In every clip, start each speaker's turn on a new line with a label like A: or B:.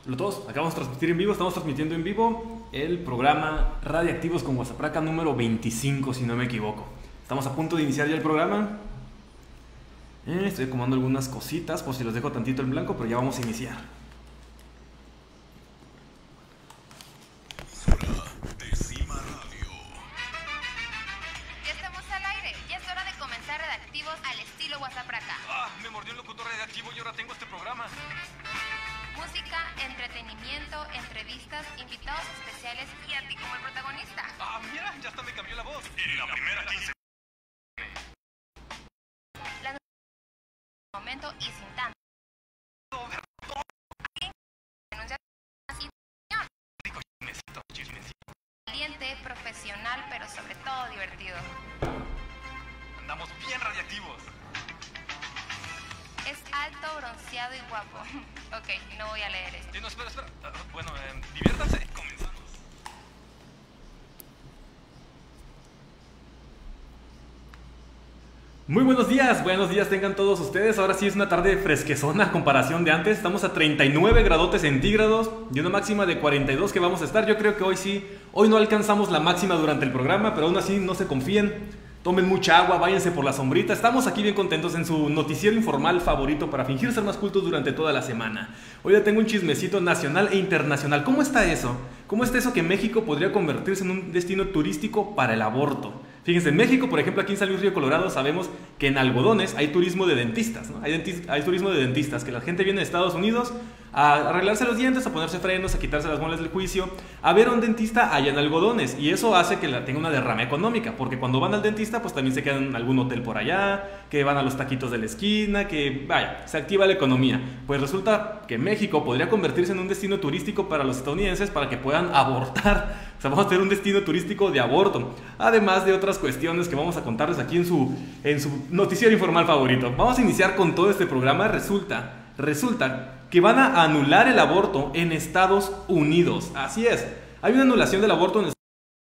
A: Hola a todos, acabamos de transmitir en vivo, estamos transmitiendo en vivo el programa Radiactivos con Guasapraca número 25, si no me equivoco. Estamos a punto de iniciar ya el programa. Estoy acomodando algunas cositas por si los dejo tantito en blanco, pero ya vamos a iniciar.
B: Ya estamos al aire, ya es hora de comenzar Radiactivos al estilo Guasapraca.
C: Me mordió el locutor radiactivo y ahora tengo este programa.
B: Música, entretenimiento, entrevistas, invitados especiales y a ti como el protagonista.
C: Mira, ya hasta me cambió la voz. En la primera 15.
B: La momento y sin tanto. Denunciar valiente, profesional, pero sobre todo divertido.
C: Andamos bien radiactivos.
B: Es alto, bronceado y guapo. Ok, no voy a leer esto.
C: No, espera. Diviértanse. Comenzamos.
A: Muy buenos días tengan todos ustedes. Ahora sí es una tarde fresquezona a comparación de antes. Estamos a 39 grados centígrados y una máxima de 42 que vamos a estar. Yo creo que hoy no alcanzamos la máxima durante el programa, pero aún así no se confíen. Tomen mucha agua, váyanse por la sombrita. Estamos aquí bien contentos en su noticiero informal favorito para fingir ser más cultos durante toda la semana. Hoy ya tengo un chismecito nacional e internacional. ¿Cómo está eso? ¿Cómo está eso que México podría convertirse en un destino turístico para el aborto? Fíjense, en México, por ejemplo, aquí en San Luis Río Colorado, sabemos que en Algodones hay turismo de dentistas, ¿no? Hay turismo de dentistas, que la gente viene de Estados Unidos a arreglarse los dientes, a ponerse frenos, a quitarse las muelas del juicio, a ver a un dentista allá en Algodones. Y eso hace que tenga una derrama económica, porque cuando van al dentista, pues también se quedan en algún hotel por allá, que van a los taquitos de la esquina, que vaya, se activa la economía. Pues resulta que México podría convertirse en un destino turístico para los estadounidenses para que puedan abortar. O sea, vamos a tener un destino turístico de aborto, además de otras cuestiones que vamos a contarles aquí en su noticiero informal favorito. Vamos a iniciar con todo este programa. Resulta que van a anular el aborto en Estados Unidos. Así es, hay una anulación del aborto en Estados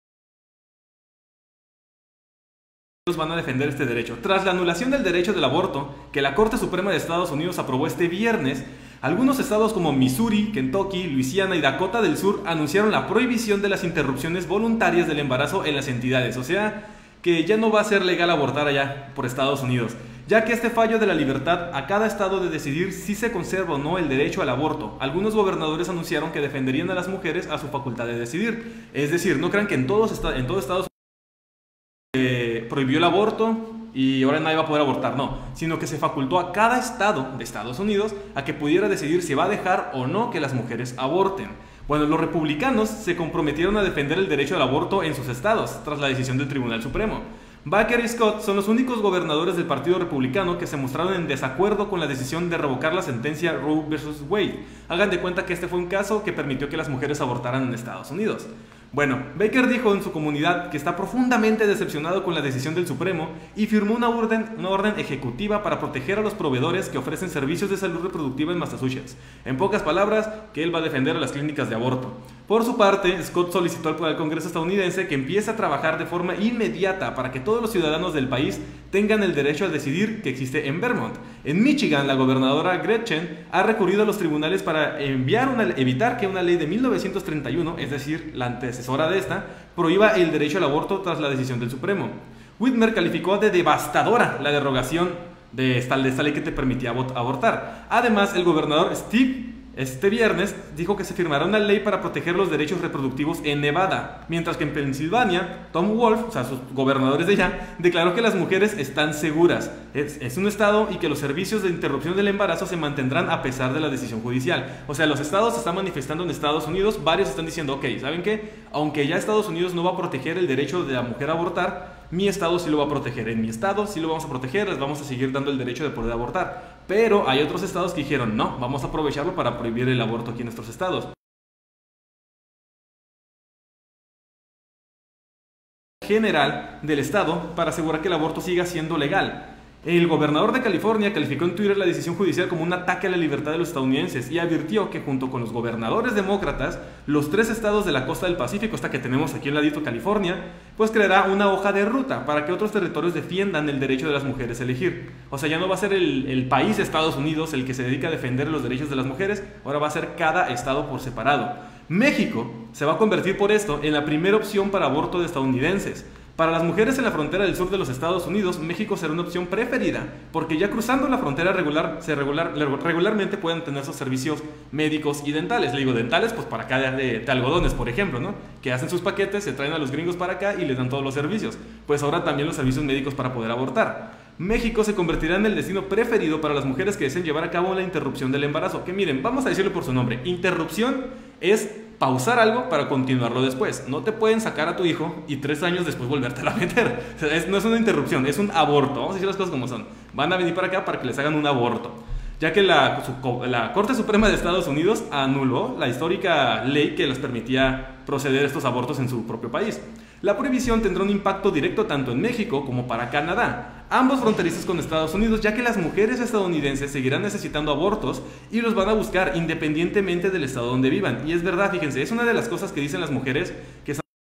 A: Unidos. Van a defender este derecho. Tras la anulación del derecho del aborto, que la Corte Suprema de Estados Unidos aprobó este viernes, algunos estados como Missouri, Kentucky, Luisiana y Dakota del Sur anunciaron la prohibición de las interrupciones voluntarias del embarazo en las entidades. O sea, que ya no va a ser legal abortar allá por Estados Unidos, ya que este fallo de la libertad a cada estado de decidir si se conserva o no el derecho al aborto. Algunos gobernadores anunciaron que defenderían a las mujeres a su facultad de decidir. Es decir, no crean que en todo Estados Unidos prohibió el aborto y ahora nadie va a poder abortar, no, sino que se facultó a cada estado de Estados Unidos a que pudiera decidir si va a dejar o no que las mujeres aborten. Bueno, los republicanos se comprometieron a defender el derecho al aborto en sus estados, tras la decisión del Tribunal Supremo. Baker y Scott son los únicos gobernadores del Partido Republicano que se mostraron en desacuerdo con la decisión de revocar la sentencia Roe vs. Wade. Hagan de cuenta que este fue un caso que permitió que las mujeres abortaran en Estados Unidos. Bueno, Baker dijo en su comunidad que está profundamente decepcionado con la decisión del Supremo y firmó una orden ejecutiva para proteger a los proveedores que ofrecen servicios de salud reproductiva en Massachusetts. En pocas palabras, que él va a defender a las clínicas de aborto. Por su parte, Scott solicitó al Congreso estadounidense que empiece a trabajar de forma inmediata para que todos los ciudadanos del país tengan el derecho a decidir que existe en Vermont. En Michigan, la gobernadora Gretchen ha recurrido a los tribunales para evitar que una ley de 1931, es decir, la antecesora de esta, prohíba el derecho al aborto tras la decisión del Supremo. Whitmer calificó de devastadora la derogación de esta ley que te permitía abortar. Además, el gobernador Steve este viernes dijo que se firmará una ley para proteger los derechos reproductivos en Nevada, mientras que en Pensilvania, Tom Wolf, o sea, sus gobernadores de allá, declaró que las mujeres están seguras. Es un estado y que los servicios de interrupción del embarazo se mantendrán a pesar de la decisión judicial. O sea, los estados se están manifestando en Estados Unidos, varios están diciendo, ok, ¿saben qué? Aunque ya Estados Unidos no va a proteger el derecho de la mujer a abortar, mi estado sí lo va a proteger. En mi estado sí lo vamos a proteger, les vamos a seguir dando el derecho de poder abortar. Pero hay otros estados que dijeron, no, vamos a aprovecharlo para prohibir el aborto aquí en nuestros estados. General del estado para asegurar que el aborto siga siendo legal. El gobernador de California calificó en Twitter la decisión judicial como un ataque a la libertad de los estadounidenses y advirtió que junto con los gobernadores demócratas, los 3 estados de la costa del Pacífico, esta que tenemos aquí en ladito California, pues creará una hoja de ruta para que otros territorios defiendan el derecho de las mujeres a elegir. O sea, ya no va a ser el país de Estados Unidos el que se dedica a defender los derechos de las mujeres, ahora va a ser cada estado por separado. México se va a convertir por esto en la primera opción para aborto de estadounidenses. Para las mujeres en la frontera del sur de los Estados Unidos, México será una opción preferida, porque ya cruzando la frontera regularmente pueden tener sus servicios médicos y dentales. Le digo dentales, pues para acá de algodones, por ejemplo, ¿no? Que hacen sus paquetes, se traen a los gringos para acá y les dan todos los servicios. Pues ahora también los servicios médicos para poder abortar. México se convertirá en el destino preferido para las mujeres que deseen llevar a cabo la interrupción del embarazo. Que miren, vamos a decirlo por su nombre. Interrupción es pausar algo para continuarlo después. No te pueden sacar a tu hijo y 3 años después volvértela a meter. O sea, no es una interrupción, es un aborto. Vamos a decir las cosas como son. Van a venir para acá para que les hagan un aborto. Ya que la Corte Suprema de Estados Unidos anuló la histórica ley que les permitía proceder a estos abortos en su propio país. La prohibición tendrá un impacto directo tanto en México como para Canadá, ambos fronterizos con Estados Unidos, ya que las mujeres estadounidenses seguirán necesitando abortos y los van a buscar independientemente del estado donde vivan. Y es verdad, fíjense, es una de las cosas que dicen las mujeres que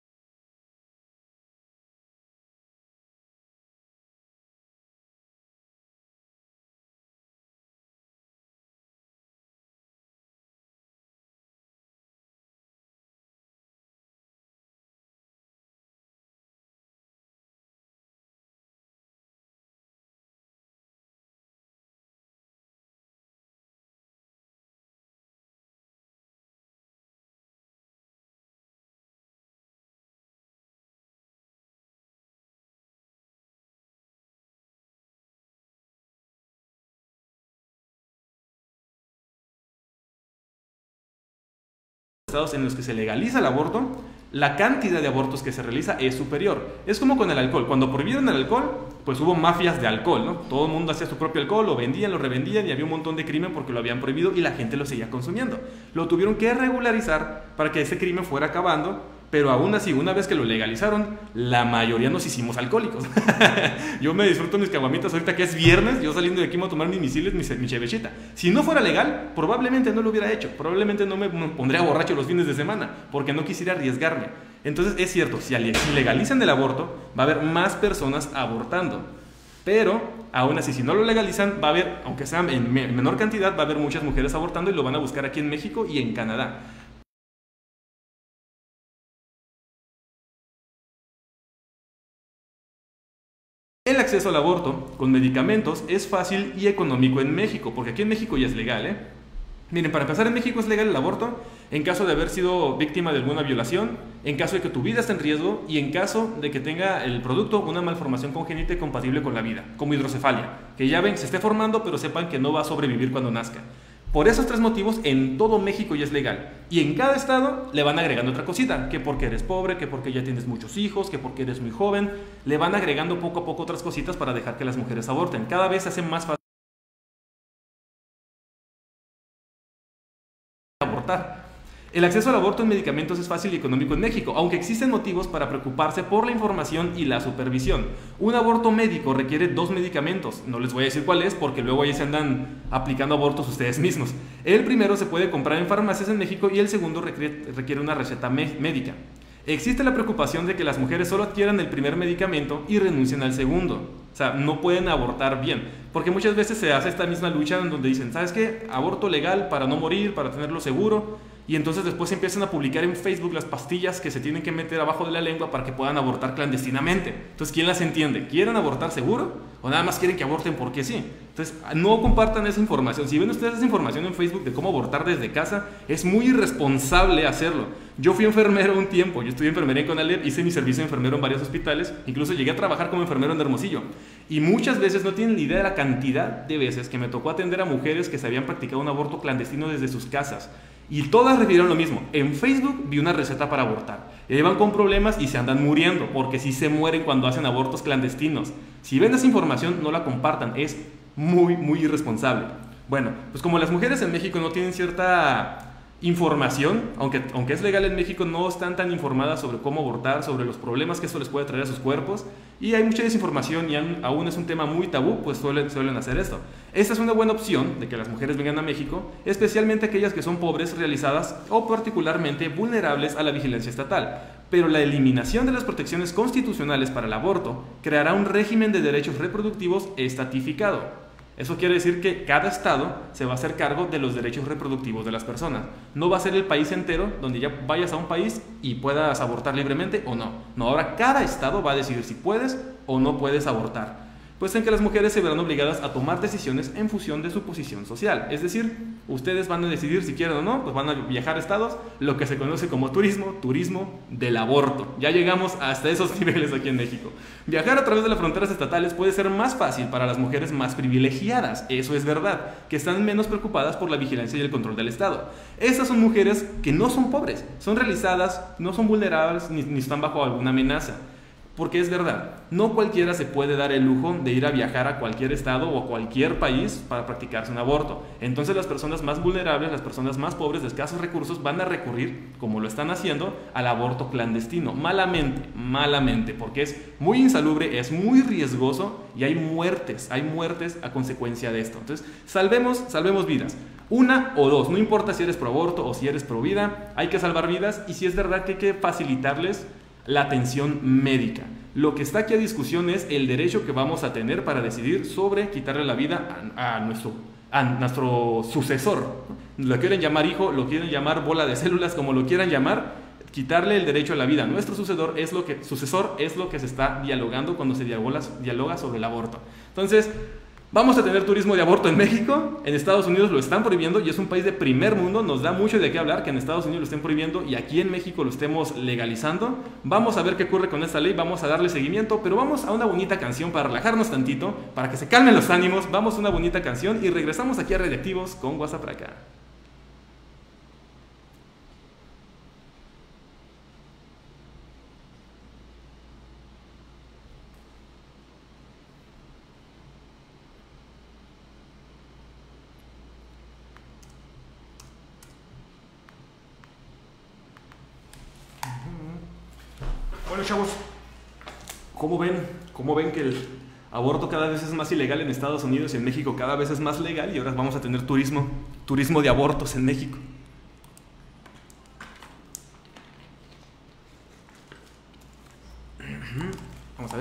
A: estados en los que se legaliza el aborto, la cantidad de abortos que se realiza es superior. Es como con el alcohol. Cuando prohibieron el alcohol, pues hubo mafias de alcohol, ¿no? Todo el mundo hacía su propio alcohol, lo vendían, lo revendían y había un montón de crimen porque lo habían prohibido y la gente lo seguía consumiendo. Lo tuvieron que regularizar para que ese crimen fuera acabando, pero aún así, una vez que lo legalizaron, la mayoría nos hicimos alcohólicos. Yo me disfruto mis caguamitas ahorita que es viernes, yo saliendo de aquí me voy a tomar mis misiles, mi chevechita. Si no fuera legal, probablemente no lo hubiera hecho, probablemente no me pondría borracho los fines de semana, porque no quisiera arriesgarme. Entonces es cierto, si legalizan el aborto, va a haber más personas abortando. Pero, aún así, si no lo legalizan, va a haber, aunque sea en menor cantidad, va a haber muchas mujeres abortando y lo van a buscar aquí en México y en Canadá. El acceso al aborto con medicamentos es fácil y económico en México, porque aquí en México ya es legal, ¿eh? Miren, para empezar, en México es legal el aborto en caso de haber sido víctima de alguna violación, en caso de que tu vida esté en riesgo y en caso de que tenga el producto una malformación congénita y compatible con la vida, como hidrocefalia, que ya ven, se esté formando, pero sepan que no va a sobrevivir cuando nazca. Por esos 3 motivos, en todo México ya es legal. Y en cada estado le van agregando otra cosita, que porque eres pobre, que porque ya tienes muchos hijos, que porque eres muy joven, le van agregando poco a poco otras cositas para dejar que las mujeres aborten. Cada vez se hace más fácil abortar. El acceso al aborto en medicamentos es fácil y económico en México, aunque existen motivos para preocuparse por la información y la supervisión. Un aborto médico requiere 2 medicamentos, no les voy a decir cuál es porque luego ahí se andan aplicando abortos ustedes mismos. El primero se puede comprar en farmacias en México y el segundo requiere una receta médica. Existe la preocupación de que las mujeres solo adquieran el primer medicamento y renuncien al segundo. O sea, no pueden abortar bien, porque muchas veces se hace esta misma lucha en donde dicen, ¿sabes qué? Aborto legal para no morir, para tenerlo seguro. Y entonces después empiezan a publicar en Facebook las pastillas que se tienen que meter abajo de la lengua para que puedan abortar clandestinamente. Entonces, ¿quién las entiende? ¿Quieren abortar seguro? ¿O nada más quieren que aborten porque sí? Entonces, no compartan esa información. Si ven ustedes esa información en Facebook de cómo abortar desde casa, es muy irresponsable hacerlo. Yo fui enfermero un tiempo, yo estudié enfermería en Conalep, hice mi servicio de enfermero en varios hospitales, incluso llegué a trabajar como enfermero en Hermosillo. Y muchas veces no tienen ni idea de la cantidad de veces que me tocó atender a mujeres que se habían practicado un aborto clandestino desde sus casas. Y todas refirieron lo mismo. En Facebook vi una receta para abortar. Llevan con problemas y se andan muriendo, porque sí se mueren cuando hacen abortos clandestinos. Si ven esa información, no la compartan. Es muy, muy irresponsable. Bueno, pues como las mujeres en México no tienen cierta información, aunque es legal en México, no están tan informadas sobre cómo abortar, sobre los problemas que eso les puede traer a sus cuerpos, y hay mucha desinformación y aún es un tema muy tabú, pues suelen hacer esto. Esta es una buena opción de que las mujeres vengan a México, especialmente aquellas que son pobres, realizadas o particularmente vulnerables a la vigilancia estatal. Pero la eliminación de las protecciones constitucionales para el aborto creará un régimen de derechos reproductivos estatificado. Eso quiere decir que cada estado se va a hacer cargo de los derechos reproductivos de las personas. No va a ser el país entero donde ya vayas a un país y puedas abortar libremente o no. No, ahora cada estado va a decidir si puedes o no puedes abortar. Pues en que las mujeres se verán obligadas a tomar decisiones en función de su posición social. Es decir, ustedes van a decidir si quieren o no, pues van a viajar a estados, lo que se conoce como turismo del aborto. Ya llegamos hasta esos niveles aquí en México. Viajar a través de las fronteras estatales puede ser más fácil para las mujeres más privilegiadas, eso es verdad, que están menos preocupadas por la vigilancia y el control del Estado. Estas son mujeres que no son pobres, son realizadas, no son vulnerables ni están bajo alguna amenaza. Porque es verdad, no cualquiera se puede dar el lujo de ir a viajar a cualquier estado o a cualquier país para practicarse un aborto. Entonces las personas más vulnerables, las personas más pobres de escasos recursos van a recurrir, como lo están haciendo, al aborto clandestino. Malamente, porque es muy insalubre, es muy riesgoso y hay muertes a consecuencia de esto. Entonces, salvemos vidas. Una o dos, no importa si eres pro aborto o si eres pro vida, hay que salvar vidas y si es verdad que hay que facilitarles la atención médica. Lo que está aquí a discusión es el derecho que vamos a tener para decidir sobre quitarle la vida a nuestro sucesor. Lo quieren llamar hijo, lo quieren llamar bola de células, como lo quieran llamar, quitarle el derecho a la vida a nuestro sucesor es lo que se está dialogando cuando se dialoga sobre el aborto. Entonces, vamos a tener turismo de aborto en México, en Estados Unidos lo están prohibiendo y es un país de primer mundo, nos da mucho de qué hablar que en Estados Unidos lo estén prohibiendo y aquí en México lo estemos legalizando. Vamos a ver qué ocurre con esta ley, vamos a darle seguimiento, pero vamos a una bonita canción para relajarnos tantito, para que se calmen los ánimos, vamos a una bonita canción y regresamos aquí a Radioactivos con WhatsApp para acá. Bueno, chavos, ¿cómo ven que el aborto cada vez es más ilegal en Estados Unidos y en México cada vez es más legal y ahora vamos a tener turismo de abortos en México? Vamos a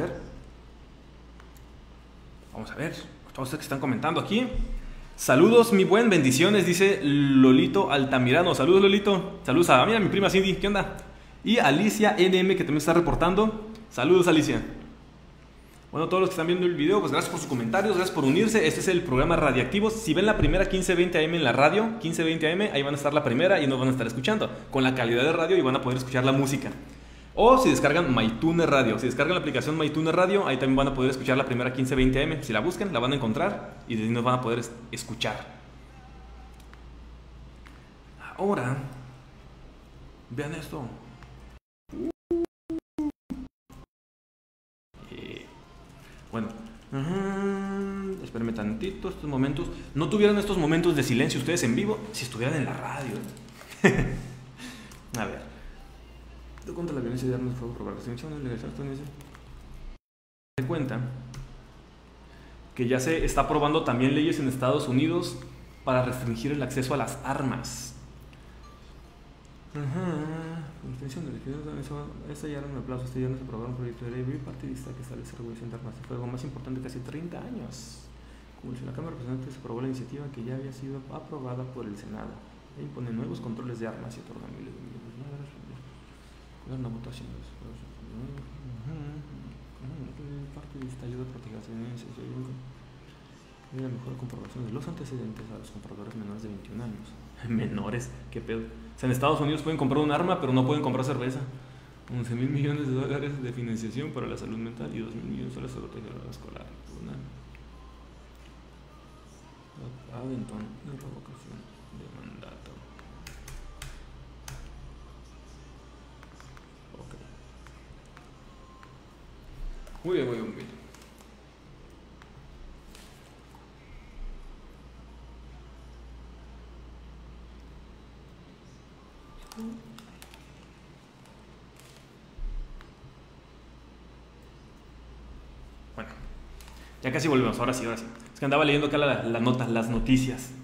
A: ver, todos ustedes que están comentando aquí. Saludos, mi buen, bendiciones, dice Lolito Altamirano. Saludos, Lolito. Saludos a mi prima Cindy, ¿qué onda? Y Alicia NM, que también está reportando. Saludos, Alicia. Bueno, todos los que están viendo el video, pues gracias por sus comentarios, gracias por unirse. Este es el programa Radioactivos. Si ven la primera 1520 AM en la radio, 1520 AM, ahí van a estar la primera y nos van a estar escuchando con la calidad de radio y van a poder escuchar la música. O si descargan MyTuner Radio, si descargan la aplicación MyTuner Radio, ahí también van a poder escuchar la primera 1520 AM. Si la buscan, la van a encontrar y desde ahí nos van a poder escuchar. Ahora, vean esto. Bueno, espérenme tantito, estos momentos. ¿No tuvieran estos momentos de silencio ustedes en vivo si estuvieran en la radio? A ver. Contra la violencia de armas de fuego, probar restricciones, legalizar estadounidense. Se cuenta que ya se está aprobando también leyes en Estados Unidos para restringir el acceso a las armas. Intención de estallaron un aplauso. Este año se aprobó un proyecto de ley bipartidista que establece regulación de armas de fuego más importante que hace 30 años. Como si la Cámara de Representantes aprobó la iniciativa que ya había sido aprobada por el Senado e impone nuevos controles de armas y otorga miles de millones de dólares. Una votación de partidista ayuda a proteger a la mejor comprobación de los antecedentes a los compradores menores de 21 años. Menores, qué pedo. O sea, en Estados Unidos pueden comprar un arma, pero no pueden comprar cerveza. 11.000 millones de dólares de financiación para la salud mental y 2.000 millones de dólares para la escolar. Adenton y revocación de mandato. Ok. Muy bien. Ya casi volvemos, ahora sí, ahora sí. Es que andaba leyendo acá las noticias.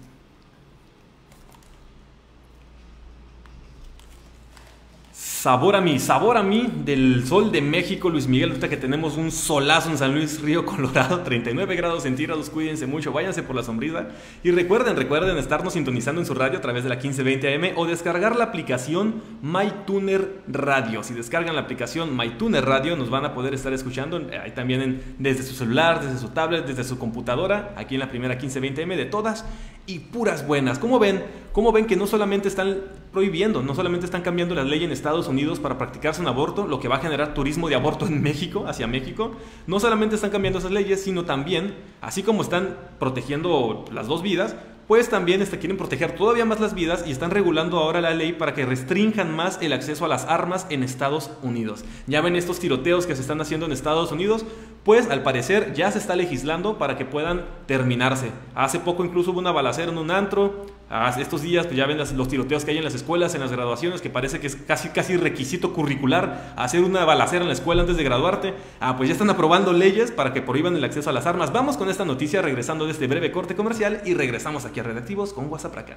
A: Sabor a mí, del sol de México, Luis Miguel, ahorita que tenemos un solazo en San Luis Río Colorado, 39 grados centígrados, cuídense mucho, váyanse por la sombrita. Y recuerden estarnos sintonizando en su radio a través de la 1520 AM o descargar la aplicación MyTuner Radio. Si descargan la aplicación MyTuner Radio, nos van a poder estar escuchando ahí también desde su celular, desde su tablet, desde su computadora, aquí en la primera 1520 AM de todas y puras buenas. ¿Cómo ven? ¿Cómo ven que no solamente están prohibiendo, no solamente están cambiando la ley en Estados Unidos para practicarse un aborto, lo que va a generar turismo de aborto en México, hacia México? No solamente están cambiando esas leyes, sino también, así como están protegiendo las dos vidas, pues también quieren proteger todavía más las vidas y están regulando ahora la ley para que restrinjan más el acceso a las armas en Estados Unidos. Ya ven estos tiroteos que se están haciendo en Estados Unidos, pues al parecer ya se está legislando para que puedan terminarse. Hace poco incluso hubo una balacera en un antro. Estos días pues ya ven los tiroteos que hay en las escuelas, en las graduaciones, que parece que es casi requisito curricular hacer una balacera en la escuela antes de graduarte. Pues ya están aprobando leyes para que prohíban el acceso a las armas. Vamos con esta noticia regresando de este breve corte comercial y regresamos aquí a Redactivos con WhatsApp acá.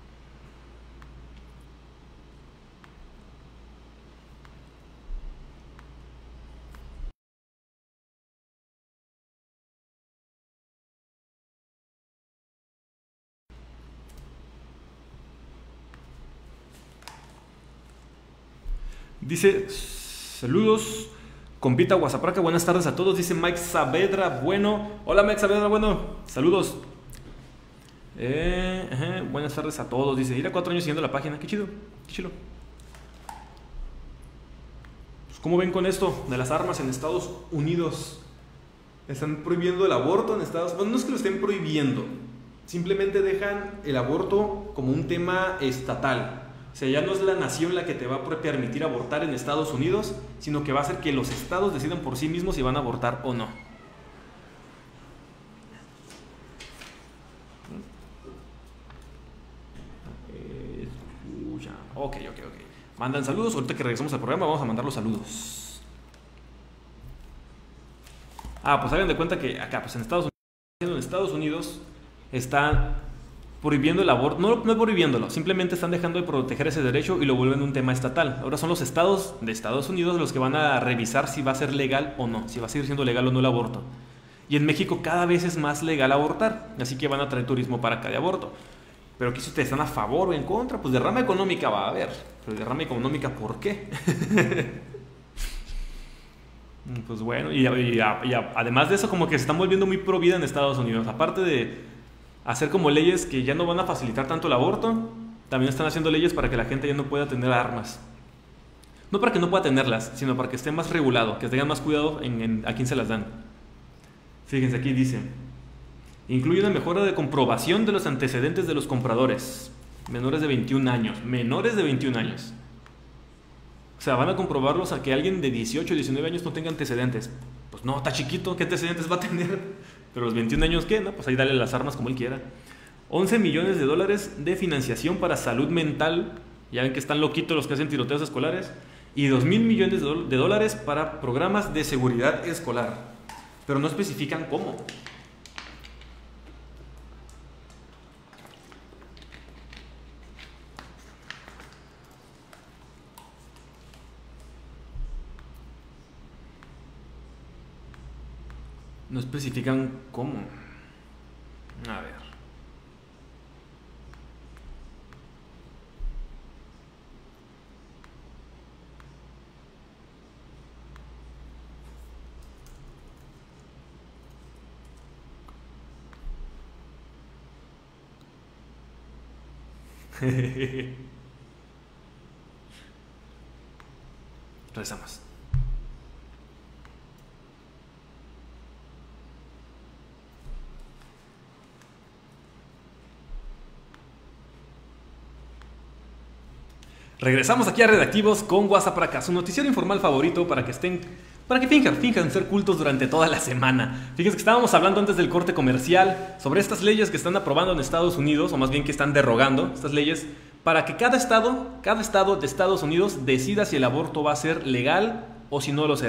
A: Dice, saludos, compita Guasapraca, buenas tardes a todos. Dice Mike Saavedra, bueno. Hola Mike Saavedra, bueno, saludos. Buenas tardes a todos. Dice, ir a 4 años siguiendo la página, qué chido, qué chido. Pues, ¿cómo ven con esto de las armas en Estados Unidos? Están prohibiendo el aborto en Estados Unidos. Bueno, no es que lo estén prohibiendo, simplemente dejan el aborto como un tema estatal. O sea, ya no es la nación la que te va a permitir abortar en Estados Unidos, sino que va a hacer que los estados decidan por sí mismos si van a abortar o no. Ok. Mandan saludos. Ahorita que regresemos al programa vamos a mandar los saludos. Pues hagan de cuenta que acá, pues en Estados Unidos está prohibiendo el aborto, no prohibiéndolo, simplemente están dejando de proteger ese derecho y lo vuelven un tema estatal. Ahora son los estados de Estados Unidos los que van a revisar si va a ser legal o no, si va a seguir siendo legal o no el aborto. Y en México cada vez es más legal abortar, así que van a traer turismo para acá de aborto. Pero aquí si ustedes están a favor o en contra, pues derrama económica va a haber. Pero derrama económica, ¿por qué? Pues bueno, y además de eso, como que se están volviendo muy pro vida en Estados Unidos. Aparte de hacer como leyes que ya no van a facilitar tanto el aborto, también están haciendo leyes para que la gente ya no pueda tener armas. No para que no pueda tenerlas, sino para que esté más regulado, que tengan más cuidado a quién se las dan. Fíjense, aquí dice, incluye una mejora de comprobación de los antecedentes de los compradores, menores de 21 años. O sea, van a comprobarlos a que alguien de 18 o 19 años no tenga antecedentes. Pues no, está chiquito, ¿qué antecedentes va a tener? Pero los 21 años, ¿qué? No, pues ahí dale las armas como él quiera. 11 millones de dólares de financiación para salud mental. Ya ven que están loquitos los que hacen tiroteos escolares. Y 2,000 millones de dólares para programas de seguridad escolar. Pero no especifican cómo. No especifican cómo. A ver. Regresamos. Regresamos aquí a Redactivos con WhatsApp para acá, su noticiero informal favorito para que finjan ser cultos durante toda la semana. Fíjense que estábamos hablando antes del corte comercial sobre estas leyes que están aprobando en Estados Unidos, o más bien que están derogando estas leyes, para que cada estado de Estados Unidos decida si el aborto va a ser legal o si no lo será.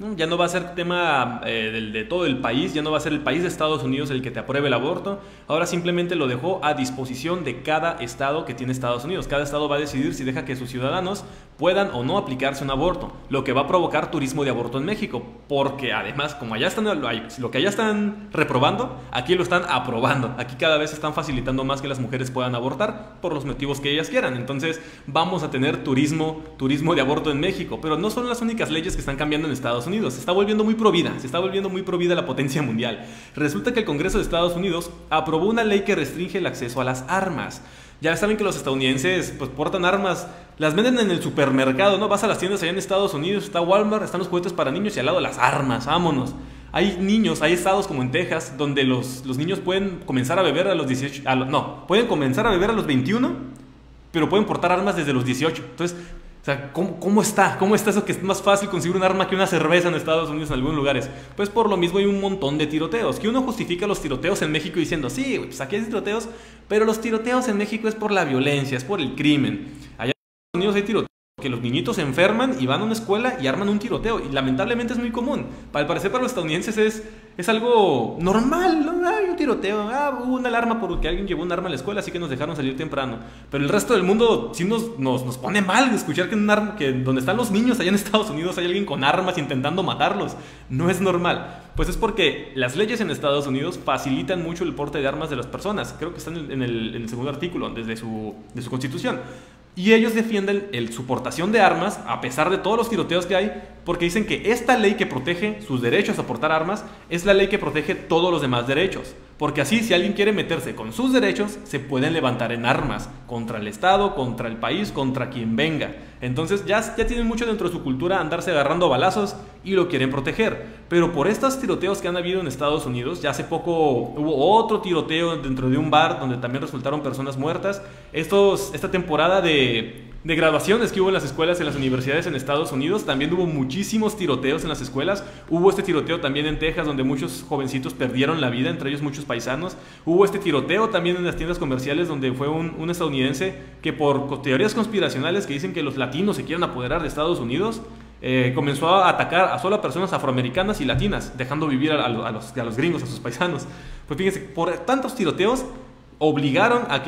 A: ¿no? Ya no va a ser tema de todo el país, ya no va a ser el país de Estados Unidos el que te apruebe el aborto, ahora simplemente lo dejó a disposición de cada estado que tiene Estados Unidos. Cada estado va a decidir si deja que sus ciudadanos puedan o no aplicarse un aborto, lo que va a provocar turismo de aborto en México, porque además, como allá están, lo que allá están reprobando, aquí lo están aprobando. Aquí cada vez están facilitando más que las mujeres puedan abortar por los motivos que ellas quieran. Entonces vamos a tener turismo de aborto en México, pero no son las únicas leyes que están cambiando en Estados Unidos. Se está volviendo muy provida la potencia mundial. Resulta que el Congreso de Estados Unidos aprobó una ley que restringe el acceso a las armas. Ya saben que los estadounidenses pues portan armas, las venden en el supermercado, ¿no? Vas a las tiendas allá en Estados Unidos, está Walmart, están los juguetes para niños y al lado las armas, vámonos. Hay niños, hay estados como en Texas donde los niños pueden comenzar a beber a los 18, pueden comenzar a beber a los 21, pero pueden portar armas desde los 18. Entonces, o sea, ¿cómo está eso que es más fácil conseguir un arma que una cerveza en Estados Unidos en algunos lugares? Pues por lo mismo hay un montón de tiroteos, que uno justifica los tiroteos en México diciendo, sí, pues aquí hay tiroteos, pero los tiroteos en México es por la violencia, es por el crimen. Allá en Estados Unidos hay tiroteos que los niñitos se enferman y van a una escuela y arman un tiroteo, y lamentablemente es muy común. Al parecer para los estadounidenses es algo normal, ¿no? Hay un tiroteo, hubo una alarma porque alguien llevó un arma a la escuela, así que nos dejaron salir temprano. Pero el resto del mundo sí nos pone mal escuchar que donde están los niños allá en Estados Unidos hay alguien con armas intentando matarlos. No es normal. Pues es porque las leyes en Estados Unidos facilitan mucho el porte de armas de las personas. Creo que están en el segundo artículo de su constitución. Y ellos defienden su portación de armas a pesar de todos los tiroteos que hay, porque dicen que esta ley que protege sus derechos a portar armas es la ley que protege todos los demás derechos. Porque así, si alguien quiere meterse con sus derechos, se pueden levantar en armas contra el Estado, contra el país, contra quien venga. Entonces ya tienen mucho dentro de su cultura andarse agarrando a balazos y lo quieren proteger. Pero por estos tiroteos que han habido en Estados Unidos, ya hace poco hubo otro tiroteo dentro de un bar donde también resultaron personas muertas. Esta temporada de graduaciones que hubo en las escuelas, en las universidades en Estados Unidos, también hubo muchísimos tiroteos en las escuelas. Hubo este tiroteo también en Texas, donde muchos jovencitos perdieron la vida, entre ellos muchos paisanos. Hubo este tiroteo también en las tiendas comerciales, donde fue un estadounidense que por teorías conspiracionales que dicen que los latinos se quieren apoderar de Estados Unidos, comenzó a atacar a solo a personas afroamericanas y latinas, dejando vivir a los gringos, a sus paisanos. Pues fíjense, por tantos tiroteos obligaron a que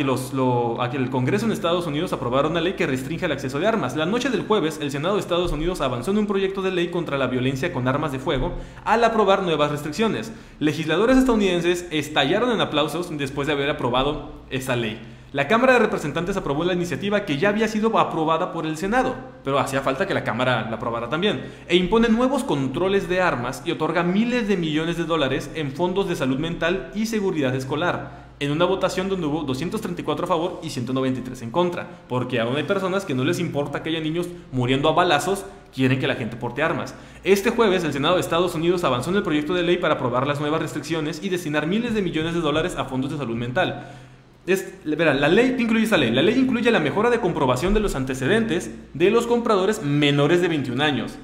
A: el Congreso en Estados Unidos aprobara una ley que restringe el acceso de armas. La noche del jueves, el Senado de Estados Unidos avanzó en un proyecto de ley contra la violencia con armas de fuego al aprobar nuevas restricciones. Legisladores estadounidenses estallaron en aplausos después de haber aprobado esa ley. La Cámara de Representantes aprobó la iniciativa que ya había sido aprobada por el Senado, pero hacía falta que la Cámara la aprobara también, e impone nuevos controles de armas y otorga miles de millones de dólares en fondos de salud mental y seguridad escolar, en una votación donde hubo 234 a favor y 193 en contra, porque aún hay personas que no les importa que haya niños muriendo a balazos, quieren que la gente porte armas. Este jueves, el Senado de Estados Unidos avanzó en el proyecto de ley para aprobar las nuevas restricciones y destinar miles de millones de dólares a fondos de salud mental. La ley, ¿qué incluye esa ley? La ley incluye la mejora de comprobación de los antecedentes de los compradores menores de 21 años.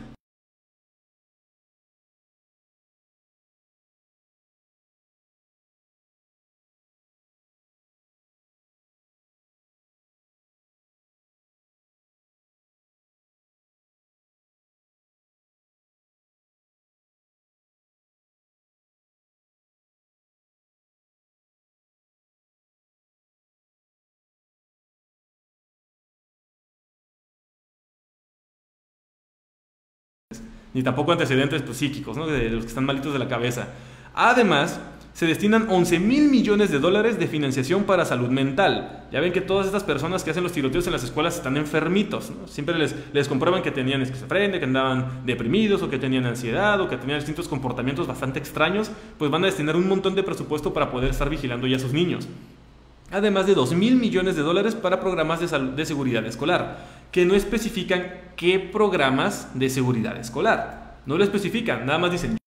A: Ni tampoco antecedentes psíquicos, ¿no? De los que están malitos de la cabeza. Además, se destinan 11 mil millones de dólares de financiación para salud mental. Ya ven que todas estas personas que hacen los tiroteos en las escuelas están enfermitos, ¿no? Siempre les comprueban que tenían esquizofrenia, que andaban deprimidos, o que tenían ansiedad, o que tenían distintos comportamientos bastante extraños. Pues van a destinar un montón de presupuesto para poder estar vigilando ya a sus niños. Además de 2 mil millones de dólares para programas de seguridad escolar, que no especifican qué programas de seguridad escolar. No lo especifican, nada más dicen.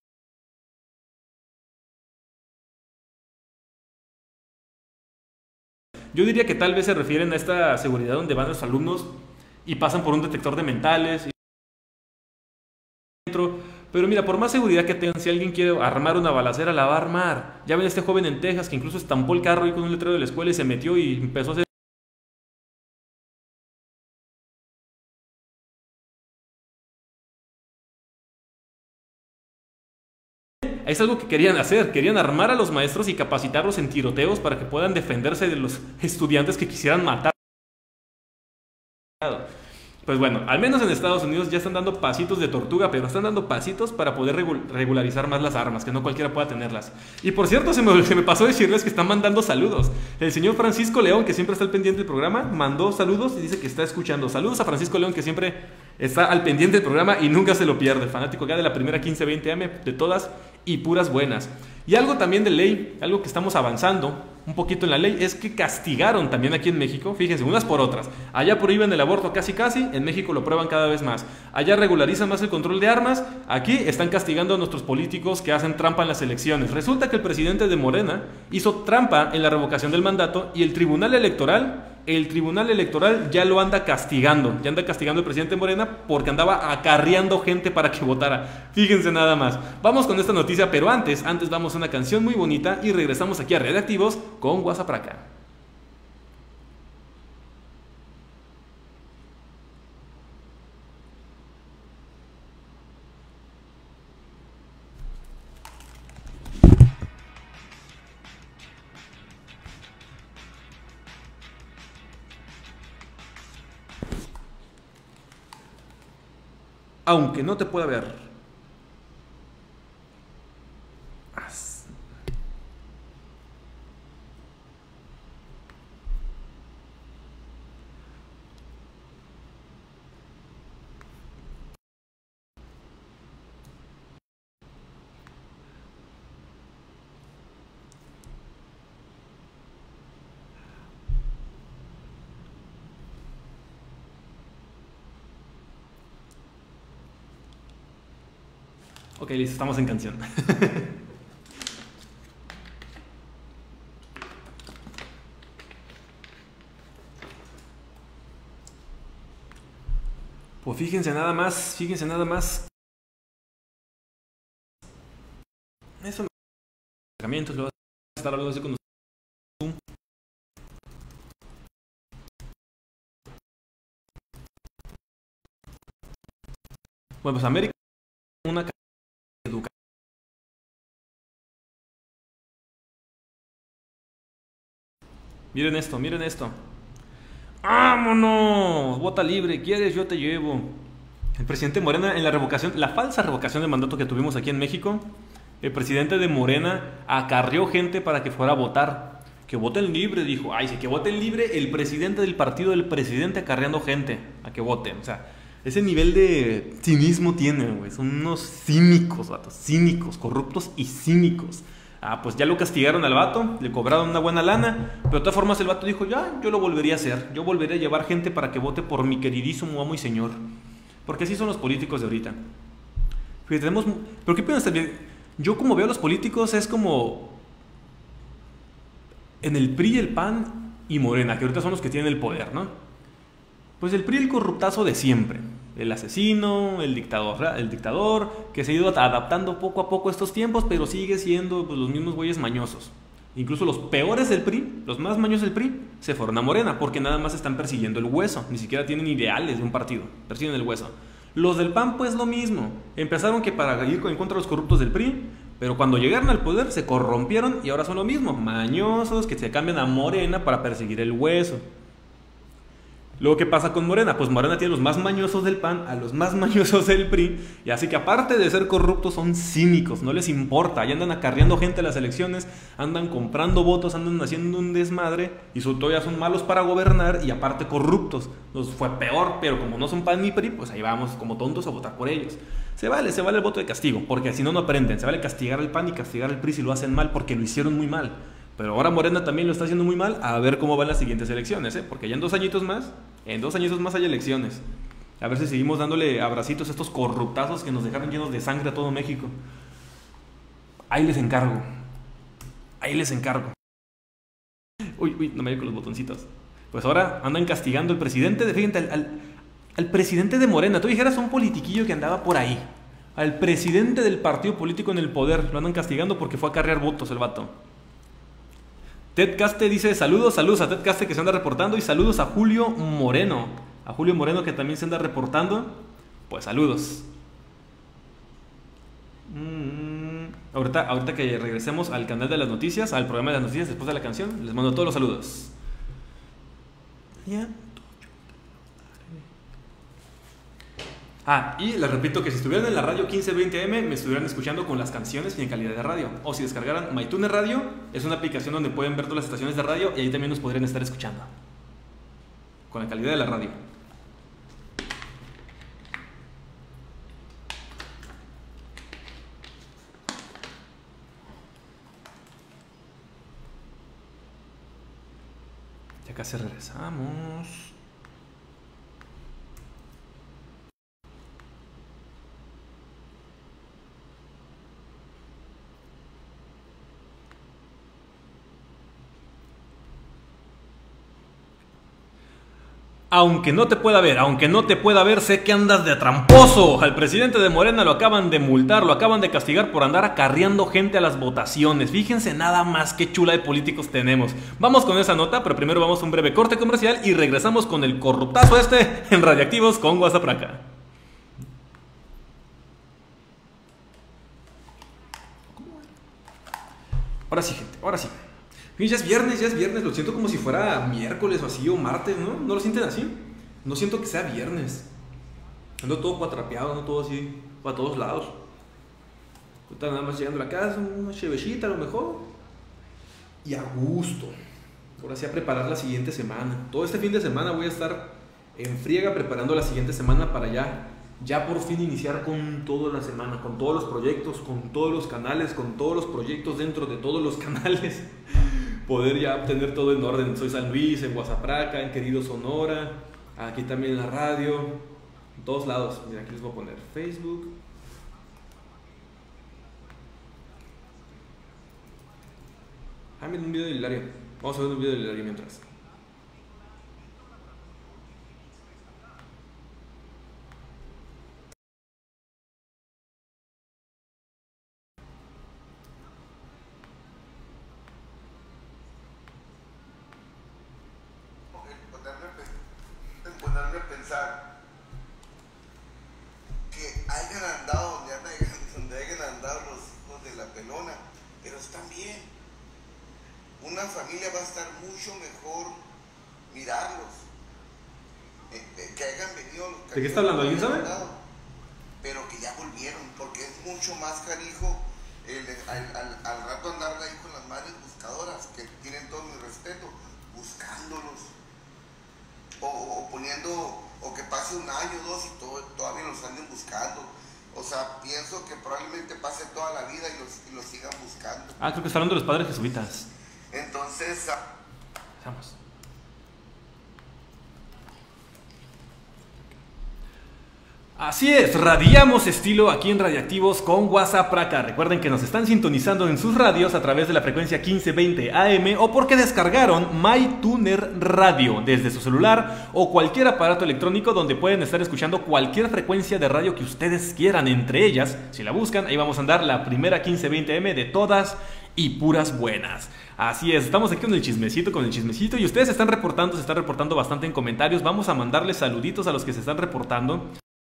A: Yo diría que tal vez se refieren a esta seguridad donde van los alumnos y pasan por un detector de mentales. Pero mira, por más seguridad que tengan, si alguien quiere armar una balacera, la va a armar. Ya ven este joven en Texas que incluso estampó el carro ahí con un letrero de la escuela y se metió y empezó a hacer es algo que querían hacer. Querían armar a los maestros y capacitarlos en tiroteos para que puedan defenderse de los estudiantes que quisieran matar. Pues bueno, al menos en Estados Unidos ya están dando pasitos de tortuga, pero están dando pasitos para poder regularizar más las armas, que no cualquiera pueda tenerlas. Y por cierto, se me pasó decirles que están mandando saludos. El señor Francisco León, que siempre está al pendiente del programa, mandó saludos y dice que está escuchando. Saludos a Francisco León, que siempre está al pendiente del programa y nunca se lo pierde. Fanático ya de la primera 15-20 AM, de todas y puras buenas. Y algo también de ley, algo que estamos avanzando un poquito en la ley, es que castigaron también aquí en México, fíjense, unas por otras. Allá prohíben el aborto casi, en México lo prueban cada vez más. Allá regularizan más el control de armas, aquí están castigando a nuestros políticos que hacen trampa en las elecciones. Resulta que el presidente de Morena hizo trampa en la revocación del mandato y el Tribunal Electoral ya lo anda castigando. Ya anda castigando el presidente Morena porque andaba acarreando gente para que votara. Fíjense nada más. Vamos con esta noticia, pero antes vamos a una canción muy bonita y regresamos aquí a Radioactivos con WhatsApp para acá. Aunque no te pueda ver. Ok, listo, estamos en canción. Pues fíjense nada más. Eso me lo voy a estar hablando así con Zoom. Bueno, pues América una educación. Miren esto. ¡Vámonos! Vota libre, ¿quieres? Yo te llevo. El presidente Morena en la falsa revocación de mandato que tuvimos aquí en México, el presidente de Morena acarrió gente para que fuera a votar. Que voten libre, dijo. Ay, sí, que voten libre el presidente del partido del presidente acarreando gente a que voten. O sea, ese nivel de cinismo tienen, güey. Son unos cínicos, vatos. Cínicos, corruptos y cínicos. Pues ya lo castigaron al vato, le cobraron una buena lana, pero de todas formas el vato dijo, ya, yo lo volvería a hacer. Yo volvería a llevar gente para que vote por mi queridísimo amo y señor. Porque así son los políticos de ahorita. Fíjate, pero ¿qué piensas también? Yo como veo a los políticos es como en el PRI, el PAN y Morena, que ahorita son los que tienen el poder, ¿no? Pues el PRI, el corruptazo de siempre. El asesino, el dictador, que se ha ido adaptando poco a poco a estos tiempos, pero sigue siendo pues, los mismos güeyes mañosos. Incluso los peores del PRI, los más mañosos del PRI, se fueron a Morena, porque nada más están persiguiendo el hueso, ni siquiera tienen ideales de un partido, persiguen el hueso. Los del PAN, pues lo mismo. Empezaron que para ir en contra de los corruptos del PRI, pero cuando llegaron al poder se corrompieron y ahora son lo mismo, mañosos que se cambian a Morena para perseguir el hueso. Luego, ¿qué pasa con Morena? Pues Morena tiene los más mañosos del PAN, a los más mañosos del PRI, y así que aparte de ser corruptos son cínicos, no les importa, ya andan acarreando gente a las elecciones, andan comprando votos, andan haciendo un desmadre, y todavía son malos para gobernar, y aparte corruptos. Nos fue peor, pero como no son PAN ni PRI, pues ahí vamos como tontos a votar por ellos. Se vale el voto de castigo, porque si no, no aprenden. Se vale castigar al PAN y castigar al PRI si lo hacen mal, porque lo hicieron muy mal. Pero ahora Morena también lo está haciendo muy mal, a ver cómo van las siguientes elecciones, porque ya en 2 añitos más hay elecciones. A ver si seguimos dándole abracitos a estos corruptazos que nos dejaron llenos de sangre a todo México. Ahí les encargo. Uy, no me dio con los botoncitos. Pues ahora andan castigando al presidente, fíjate, al presidente de Morena. Tú dijeras un politiquillo que andaba por ahí. Al presidente del partido político en el poder lo andan castigando porque fue a acarrear votos el vato. Ted Caste dice saludos a Ted Caste que se anda reportando y saludos a Julio Moreno. A Julio Moreno que también se anda reportando. Pues saludos. Ahorita que regresemos al canal de las noticias, al programa de las noticias después de la canción, les mando todos los saludos. Y les repito que si estuvieran en la radio 1520M me estuvieran escuchando con las canciones y en calidad de radio. O si descargaran MyTuner Radio, es una aplicación donde pueden ver todas las estaciones de radio y ahí también nos podrían estar escuchando con la calidad de la radio. Ya casi regresamos. Aunque no te pueda ver, sé que andas de tramposo. Al presidente de Morena lo acaban de multar, lo acaban de castigar por andar acarreando gente a las votaciones. Fíjense nada más qué chula de políticos tenemos. Vamos con esa nota, pero primero vamos a un breve corte comercial y regresamos con el corruptazo en Radioactivos con Guasapraca. Ahora sí, gente, ahora sí. Ya es viernes, lo siento como si fuera miércoles o así, o martes, ¿no? ¿No lo sienten así? No siento que sea viernes. Ando todo cuatrapeado, ando todo así, para todos lados. Ahorita nada más llegando a la casa, una chevechita a lo mejor. Y a gusto. Ahora sí a preparar la siguiente semana. Todo este fin de semana voy a estar en friega preparando la siguiente semana para ya por fin iniciar con toda la semana, con todos los proyectos, con todos los canales, con todos los proyectos dentro de todos los canales. Poder ya tener todo en orden. Soy San Luis, en Guasapraca, en Querido Sonora, aquí también en la radio, en todos lados. Mira, aquí les voy a poner Facebook. Miren un video de Hilario. Vamos a ver un video de Hilario mientras.
D: Ponerme a pensar que hayan andado donde hayan andado los hijos de la pelona, pero están bien. Una familia va a estar mucho mejor mirarlos, que hayan venido los que
A: ¿de qué está hablando? ¿Alguien sabe?
D: Pero que ya volvieron, porque es mucho más canijo al rato andar ahí con las madres buscadoras, que tienen todo mi respeto, buscándolos. O poniendo, o que pase un año, 2 y todavía los anden buscando. O sea, pienso que probablemente pase toda la vida y los sigan buscando.
A: Creo que está hablando de los padres jesuitas.
D: Entonces,
A: vamos. Así es, radiamos estilo aquí en Radioactivos con Guasapraca. Recuerden que nos están sintonizando en sus radios a través de la frecuencia 1520 AM o porque descargaron MyTuner Radio desde su celular o cualquier aparato electrónico donde pueden estar escuchando cualquier frecuencia de radio que ustedes quieran. Entre ellas, si la buscan, ahí vamos a andar la primera 1520 AM de todas y puras buenas. Así es, estamos aquí con el chismecito y ustedes se están reportando bastante en comentarios. Vamos a mandarles saluditos a los que se están reportando.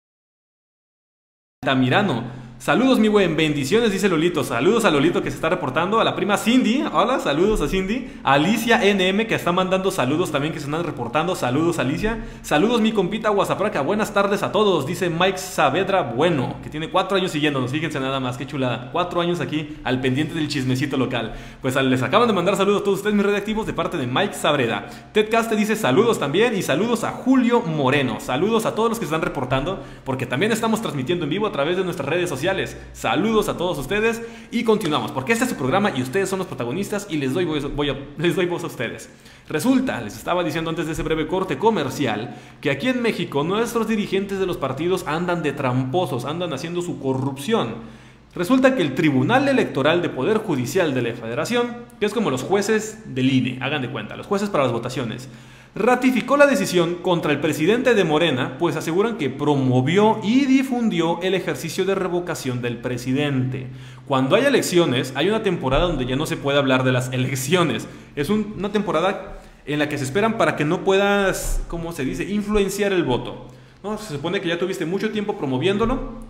A: Tamirano, saludos mi buen, bendiciones, dice Lolito. Saludos a Lolito que se está reportando, a la prima Cindy, hola, saludos a Cindy, a Alicia NM que está mandando saludos también, que se están reportando, saludos Alicia, saludos mi compita Guasapraca, buenas tardes a todos, dice Mike Saavedra Bueno, que tiene 4 años siguiéndonos, fíjense nada más, qué chulada, 4 años aquí al pendiente del chismecito local. Pues les acaban de mandar saludos a todos ustedes mis radioactivos de parte de Mike Saavedra. Ted Caste dice saludos también y saludos a Julio Moreno, saludos a todos los que se están reportando, porque también estamos transmitiendo en vivo a través de nuestras redes sociales. Saludos a todos ustedes y continuamos, porque este es su programa y ustedes son los protagonistas y les doy voz a ustedes. Resulta, les estaba diciendo antes de ese breve corte comercial, que aquí en México nuestros dirigentes de los partidos andan de tramposos, andan haciendo su corrupción. Resulta que el Tribunal Electoral de Poder Judicial de la Federación, que es como los jueces del INE, hagan de cuenta, los jueces para las votaciones, ratificó la decisión contra el presidente de Morena, pues aseguran que promovió y difundió el ejercicio de revocación del presidente. Cuando hay elecciones, hay una temporada donde ya no se puede hablar de las elecciones. Es una temporada en la que se esperan para que no puedas, ¿cómo se dice?, influenciar el voto. ¿No? Se supone que ya tuviste mucho tiempo promoviéndolo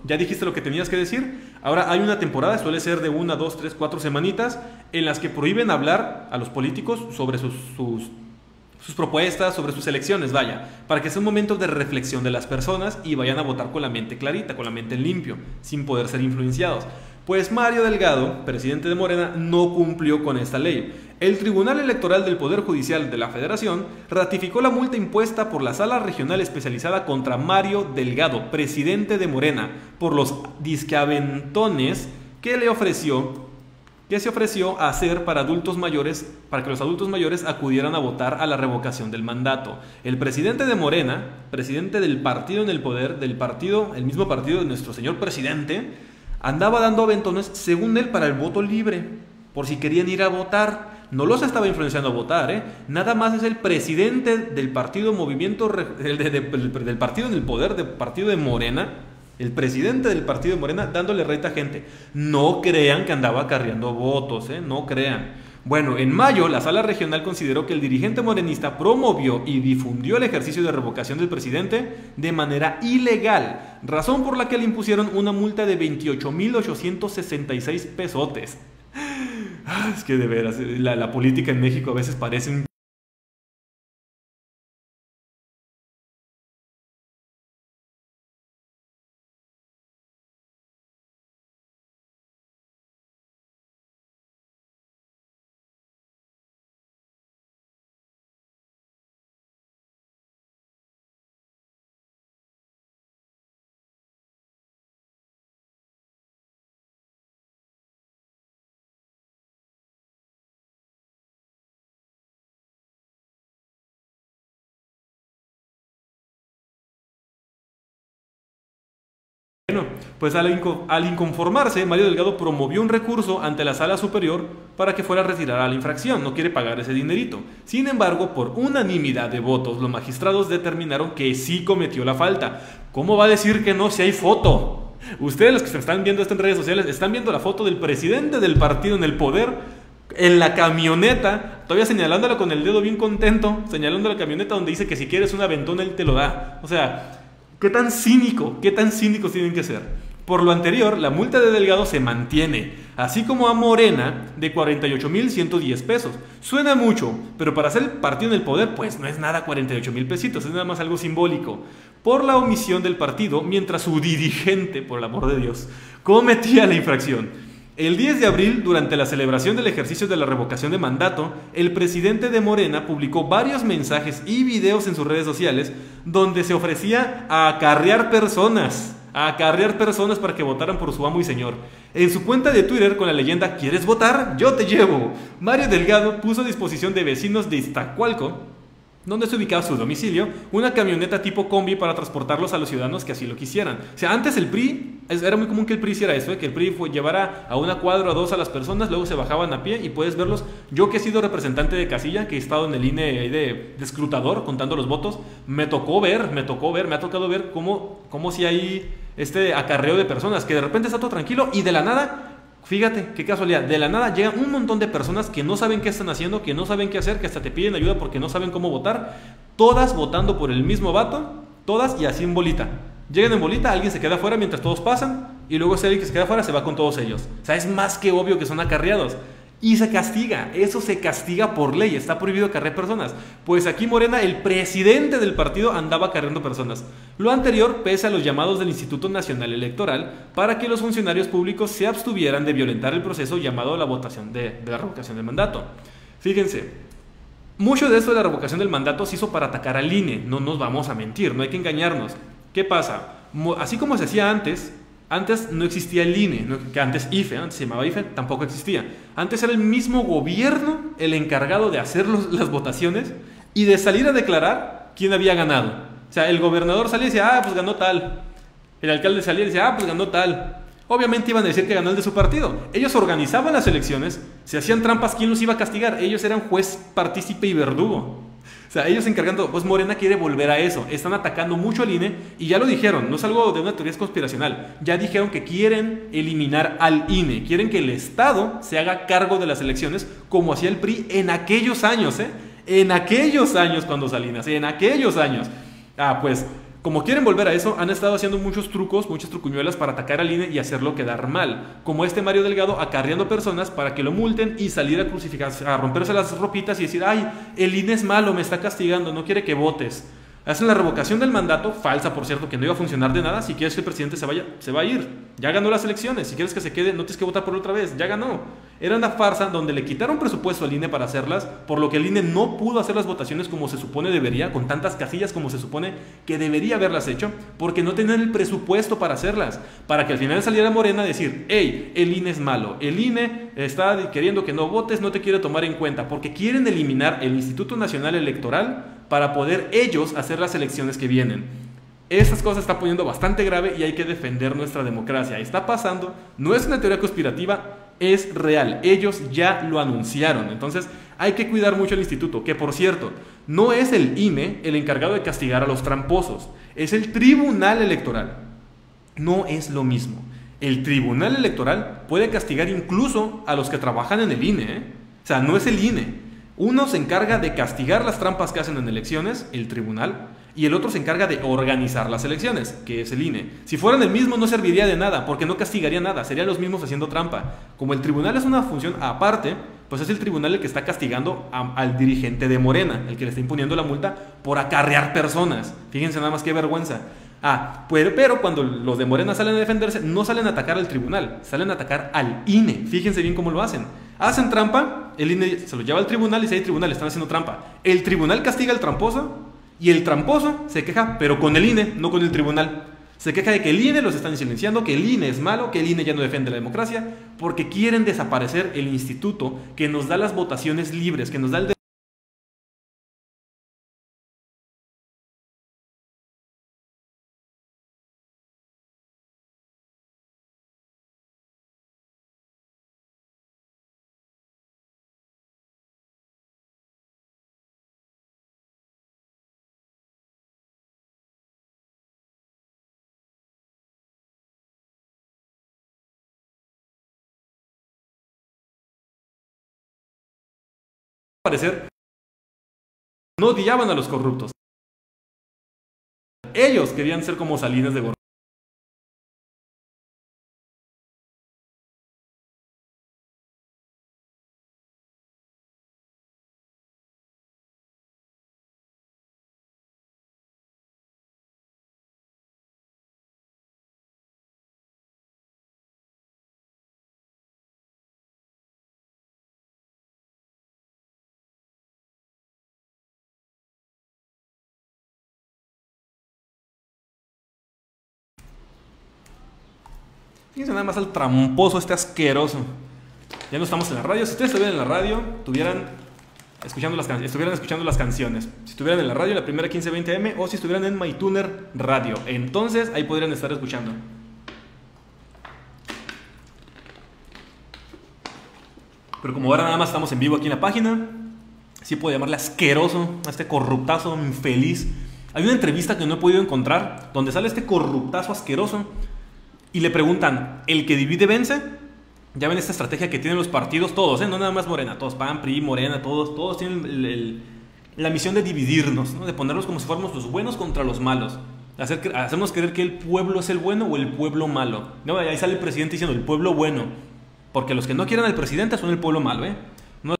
A: ya dijiste lo que tenías que decir. Ahora hay una temporada, suele ser de 1, 2, 3, 4 semanitas, en las que prohíben hablar a los políticos sobre sus propuestas, sobre sus elecciones, vaya, para que sea un momento de reflexión de las personas y vayan a votar con la mente clarita, con la mente en limpio, sin poder ser influenciados. Pues Mario Delgado, presidente de Morena, no cumplió con esta ley. El Tribunal Electoral del Poder Judicial de la Federación ratificó la multa impuesta por la Sala Regional Especializada contra Mario Delgado, presidente de Morena, por los disqueaventones que se ofreció a hacer para adultos mayores, para que los adultos mayores acudieran a votar a la revocación del mandato. El presidente de Morena, presidente del partido en el poder, el mismo partido de nuestro señor presidente, andaba dando aventones, según él, para el voto libre, por si querían ir a votar. No los estaba influenciando a votar, ¿eh? Nada más es el presidente del partido del partido en el poder, del partido de Morena, el presidente del partido de Morena, dándole reta a gente. No crean que andaba acarreando votos, ¿eh? No crean. Bueno, en mayo, la Sala Regional consideró que el dirigente morenista promovió y difundió el ejercicio de revocación del presidente de manera ilegal, razón por la que le impusieron una multa de 28,866 pesotes. Es que de veras, la política en México a veces parece un... Bueno, pues al inconformarse, Mario Delgado promovió un recurso ante la Sala Superior para que fuera retirada la infracción. No quiere pagar ese dinerito. Sin embargo, por unanimidad de votos, los magistrados determinaron que sí cometió la falta. ¿Cómo va a decir que no si hay foto? Ustedes, los que se están viendo esto en redes sociales, están viendo la foto del presidente del partido en el poder en la camioneta, todavía señalándolo con el dedo bien contento, señalando la camioneta donde dice que si quieres un aventón él te lo da. O sea... qué tan cínicos tienen que ser. Por lo anterior, la multa de Delgado se mantiene, así como a Morena, de 48,110 pesos. Suena mucho, pero para ser el partido en el poder, pues no es nada 48,000 pesitos, es nada más algo simbólico. Por la omisión del partido, mientras su dirigente, por el amor de Dios, cometía la infracción. El 10 de abril, durante la celebración del ejercicio de la revocación de mandato, el presidente de Morena publicó varios mensajes y videos en sus redes sociales donde se ofrecía a acarrear personas para que votaran por su amo y señor. En su cuenta de Twitter con la leyenda ¿quieres votar? Yo te llevo. Mario Delgado puso a disposición de vecinos de Iztacualco, donde se ubicaba su domicilio, una camioneta tipo combi para transportarlos a los ciudadanos que así lo quisieran. O sea, antes el PRI, era muy común que el PRI hiciera eso, que el PRI llevara a una cuadra o dos a las personas, luego se bajaban a pie y puedes verlos. Yo que he sido representante de casilla, que he estado en el INE de escrutador contando los votos, me ha tocado ver cómo si hay este acarreo de personas, que de repente está todo tranquilo y de la nada... Fíjate, qué casualidad, de la nada llegan un montón de personas que no saben qué están haciendo, que no saben qué hacer, que hasta te piden ayuda porque no saben cómo votar, todas votando por el mismo vato, todas y así en bolita. Llegan en bolita, alguien se queda afuera mientras todos pasan y luego ese alguien que se queda afuera se va con todos ellos. O sea, es más que obvio que son acarreados. Y se castiga, eso se castiga por ley, está prohibido acarrear personas. Pues aquí Morena, el presidente del partido, andaba acarreando personas. Lo anterior, pese a los llamados del Instituto Nacional Electoral para que los funcionarios públicos se abstuvieran de violentar el proceso llamado la votación de la revocación del mandato. Fíjense, mucho de esto de la revocación del mandato se hizo para atacar al INE, no nos vamos a mentir, no hay que engañarnos. ¿Qué pasa? Así como se hacía antes no existía el INE, que antes IFE, antes se llamaba IFE, tampoco existía. Antes era el mismo gobierno el encargado de hacer las votaciones y de salir a declarar quién había ganado. O sea, el gobernador salía y decía, pues ganó tal. El alcalde salía y decía, pues ganó tal. Obviamente iban a decir que ganó el de su partido. Ellos organizaban las elecciones, se hacían trampas, ¿quién los iba a castigar? Ellos eran juez, partícipe y verdugo. O sea, ellos encargando, pues Morena quiere volver a eso. Están atacando mucho al INE y ya lo dijeron, no es algo de una teoría conspiracional. Ya dijeron que quieren eliminar al INE, quieren que el Estado se haga cargo de las elecciones como hacía el PRI en aquellos años, En aquellos años cuando Salinas, en aquellos años. Pues Como quieren volver a eso, han estado haciendo muchos trucos, muchas trucuñuelas para atacar al INE y hacerlo quedar mal. Como este Mario Delgado acarreando personas para que lo multen y salir a crucificar, a romperse las ropitas y decir, ay, el INE es malo, me está castigando, no quiere que votes. Hacen la revocación del mandato, falsa por cierto, que no iba a funcionar de nada. Si quieres que el presidente se vaya, se va a ir. Ya ganó las elecciones. Si quieres que se quede, no tienes que votar por otra vez. Ya ganó. Era una farsa donde le quitaron presupuesto al INE para hacerlas, por lo que el INE no pudo hacer las votaciones como se supone debería, con tantas casillas como se supone que debería haberlas hecho, porque no tenían el presupuesto para hacerlas. Para que al final saliera Morena a decir, hey, el INE es malo. El INE está queriendo que no votes, no te quiere tomar en cuenta, porque quieren eliminar el Instituto Nacional Electoral para poder ellos hacer las elecciones que vienen. Estas cosas están poniendo bastante grave y hay que defender nuestra democracia. Está pasando, no es una teoría conspirativa, es real. Ellos ya lo anunciaron. Entonces hay que cuidar mucho el instituto, que por cierto, no es el INE el encargado de castigar a los tramposos, es el Tribunal Electoral. No es lo mismo. El Tribunal Electoral puede castigar incluso a los que trabajan en el INE, ¿eh? O sea, no es el INE. Uno se encarga de castigar las trampas que hacen en elecciones, el tribunal, y el otro se encarga de organizar las elecciones, que es el INE. Si fueran el mismo no serviría de nada, porque no castigaría nada, serían los mismos haciendo trampa. Como el tribunal es una función aparte, pues es el tribunal el que está castigando al dirigente de Morena, el que le está imponiendo la multa por acarrear personas. Fíjense nada más qué vergüenza. Pero cuando los de Morena salen a defenderse, no salen a atacar al tribunal, salen a atacar al INE. Fíjense bien cómo lo hacen. Hacen trampa, el INE se lo lleva al tribunal y dice, tribunal, están haciendo trampa. El tribunal castiga al tramposo y el tramposo se queja, pero con el INE, no con el tribunal. Se queja de que el INE los están silenciando, que el INE es malo, que el INE ya no defiende la democracia, porque quieren desaparecer el instituto que nos da las votaciones libres, que nos da el parecer. No odiaban a los corruptos. Ellos querían ser como Salinas de Gortari. Fíjense nada más al tramposo este asqueroso. Ya no estamos en la radio. Si ustedes estuvieran en la radio, estuvieran escuchando las canciones. Si estuvieran en la radio, la primera 1520M, o si estuvieran en MyTuner Radio, entonces ahí podrían estar escuchando. Pero como ahora nada más estamos en vivo aquí en la página, sí puedo llamarle asqueroso a este corruptazo infeliz. Hay una entrevista que no he podido encontrar donde sale este corruptazo asqueroso y le preguntan, ¿el que divide vence? Ya ven esta estrategia que tienen los partidos todos, no nada más Morena, todos, PAN, PRI, Morena, todos tienen la misión de dividirnos, ¿no? De ponerlos como si fuéramos los buenos contra los malos. Hacernos creer que el pueblo es el bueno o el pueblo malo. No, ahí sale el presidente diciendo el pueblo bueno, porque los que no quieren al presidente son el pueblo malo, ¿eh? No.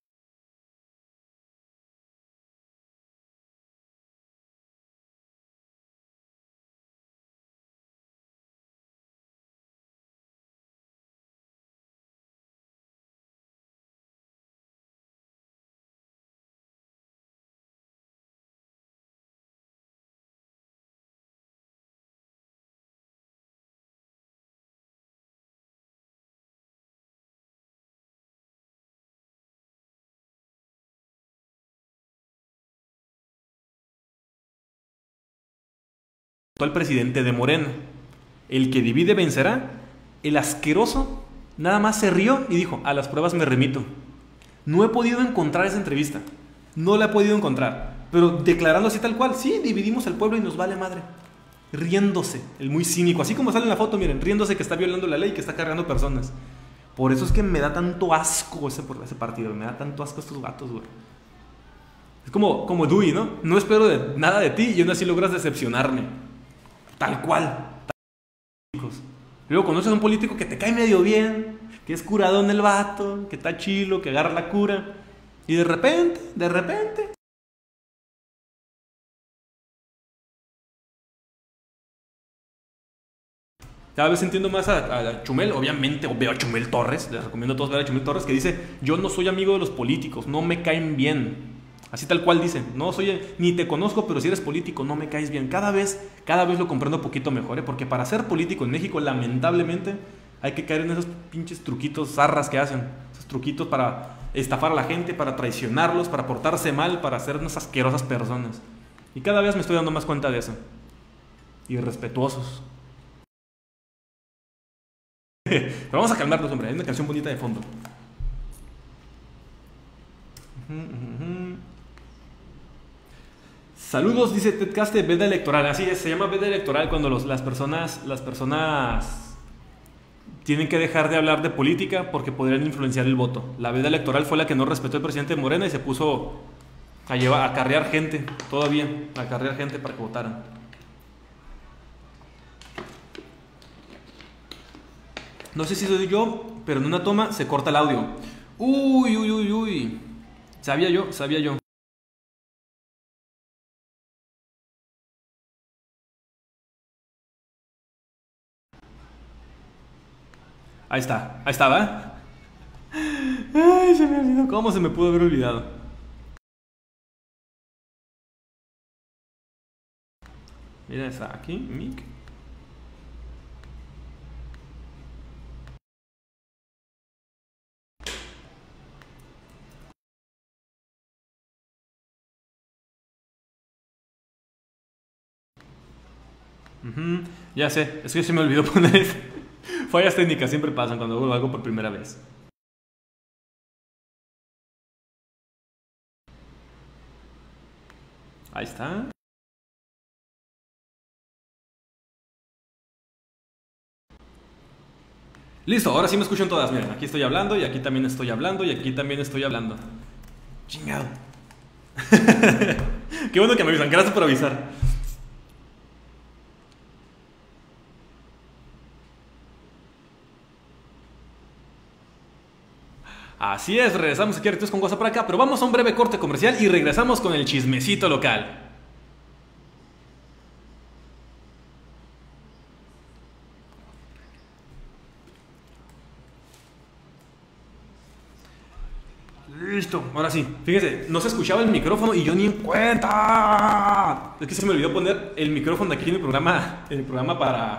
A: El presidente de Morena, el que divide vencerá. El asqueroso nada más se rió y dijo, a las pruebas me remito. No he podido encontrar esa entrevista, no la he podido encontrar, pero declarando así tal cual, sí, dividimos el pueblo y nos vale madre, riéndose, el muy cínico, así como sale en la foto, miren, riéndose que está violando la ley y que está cargando personas. Por eso es que me da tanto asco ese partido, me da tanto asco estos gatos, güey. Es como Dewey, ¿no? No espero nada de ti y aún así logras decepcionarme. Tal cual. Luego conoces a un político que te cae medio bien, que es curadón el vato, que está chilo, que agarra la cura. Y de repente... Cada vez entiendo más a Chumel, obviamente veo a Chumel Torres, les recomiendo a todos ver a Chumel Torres, que dice, yo no soy amigo de los políticos, no me caen bien. Así tal cual dice, no soy, ni te conozco, pero si eres político no me caes bien. Cada vez lo comprendo un poquito mejor, ¿eh? Porque para ser político en México, lamentablemente, hay que caer en esos pinches truquitos zarras que hacen. Esos truquitos para estafar a la gente, para traicionarlos, para portarse mal, para ser unas asquerosas personas. Y cada vez me estoy dando más cuenta de eso. Irrespetuosos. Pero vamos a calmarnos, hombre. Hay una canción bonita de fondo. Saludos, dice Ted Caste, veda electoral. Así es, se llama veda electoral cuando las personas tienen que dejar de hablar de política porque podrían influenciar el voto. La veda electoral fue la que no respetó el presidente Morena y se puso a acarrear gente, todavía, a acarrear gente para que votaran. No sé si soy yo, pero en una toma se corta el audio. Uy. Sabía yo. Ahí está, ¿va? Ay, se me olvidó. ¿Cómo se me pudo haber olvidado? Mira, está aquí, mic. Ya sé, es que se me olvidó poner. Fallas técnicas siempre pasan cuando hago algo por primera vez. Ahí está. Listo, ahora sí me escuchan todas. Miren, aquí estoy hablando y aquí también estoy hablando y aquí también estoy hablando. Chingado. Qué bueno que me avisan, gracias por avisar. Así es, regresamos aquí a Artistas con WhatsApp por acá, pero vamos a un breve corte comercial y regresamos con el chismecito local. Listo, ahora sí, fíjense, no se escuchaba el micrófono y yo ni en cuenta. Es que se me olvidó poner el micrófono aquí en el programa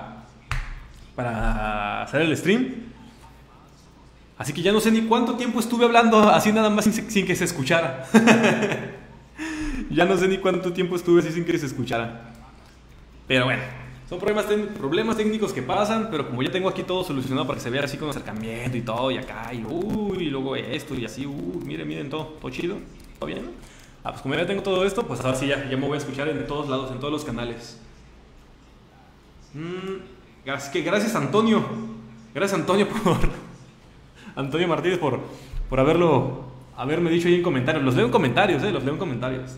A: para hacer el stream. Así que ya no sé ni cuánto tiempo estuve hablando así nada más sin que se escuchara. Ya no sé ni cuánto tiempo estuve así sin que se escuchara. Pero bueno, son problemas técnicos que pasan, pero como ya tengo aquí todo solucionado para que se vea así con acercamiento y todo, y acá, y luego esto y así, miren todo chido, todo bien, ¿no? Pues como ya tengo todo esto, pues ahora sí ya me voy a escuchar en todos lados, en todos los canales. Gracias Antonio Antonio Martínez por haberme dicho ahí en comentarios. Los leo en comentarios, los leo en comentarios.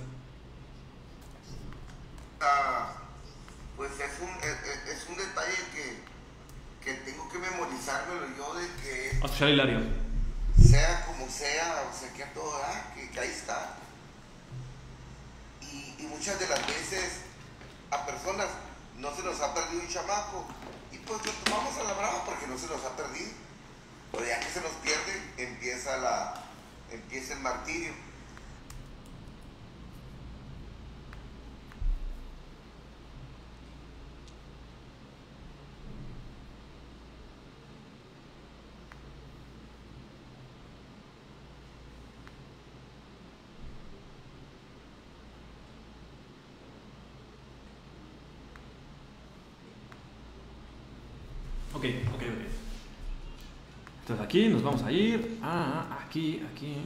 D: Pues es un detalle que tengo que memorizármelo yo de que
A: Vamos a escuchar a Hilario.
D: sea como sea, o sea que a todo que ahí está. Y muchas de las veces a personas no se nos ha perdido un chamaco y pues lo tomamos a la brava porque no se nos ha perdido. Pero ya que se nos pierde, empieza el martirio.
A: Ok. Entonces aquí nos vamos a ir. Aquí.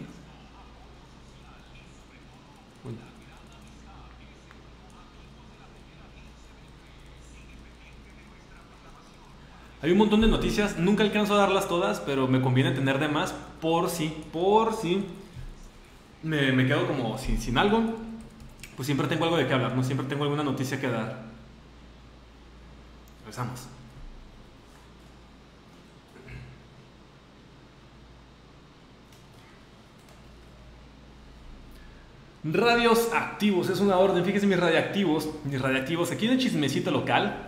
A: Uy. Hay un montón de noticias, nunca alcanzo a darlas todas, pero me conviene tener de más por si me quedo como sin algo, pues siempre tengo algo de qué hablar, no siempre tengo alguna noticia que dar. Regresamos. Radios activos, es una orden. Fíjense mis radiactivos, aquí en el chismecito local,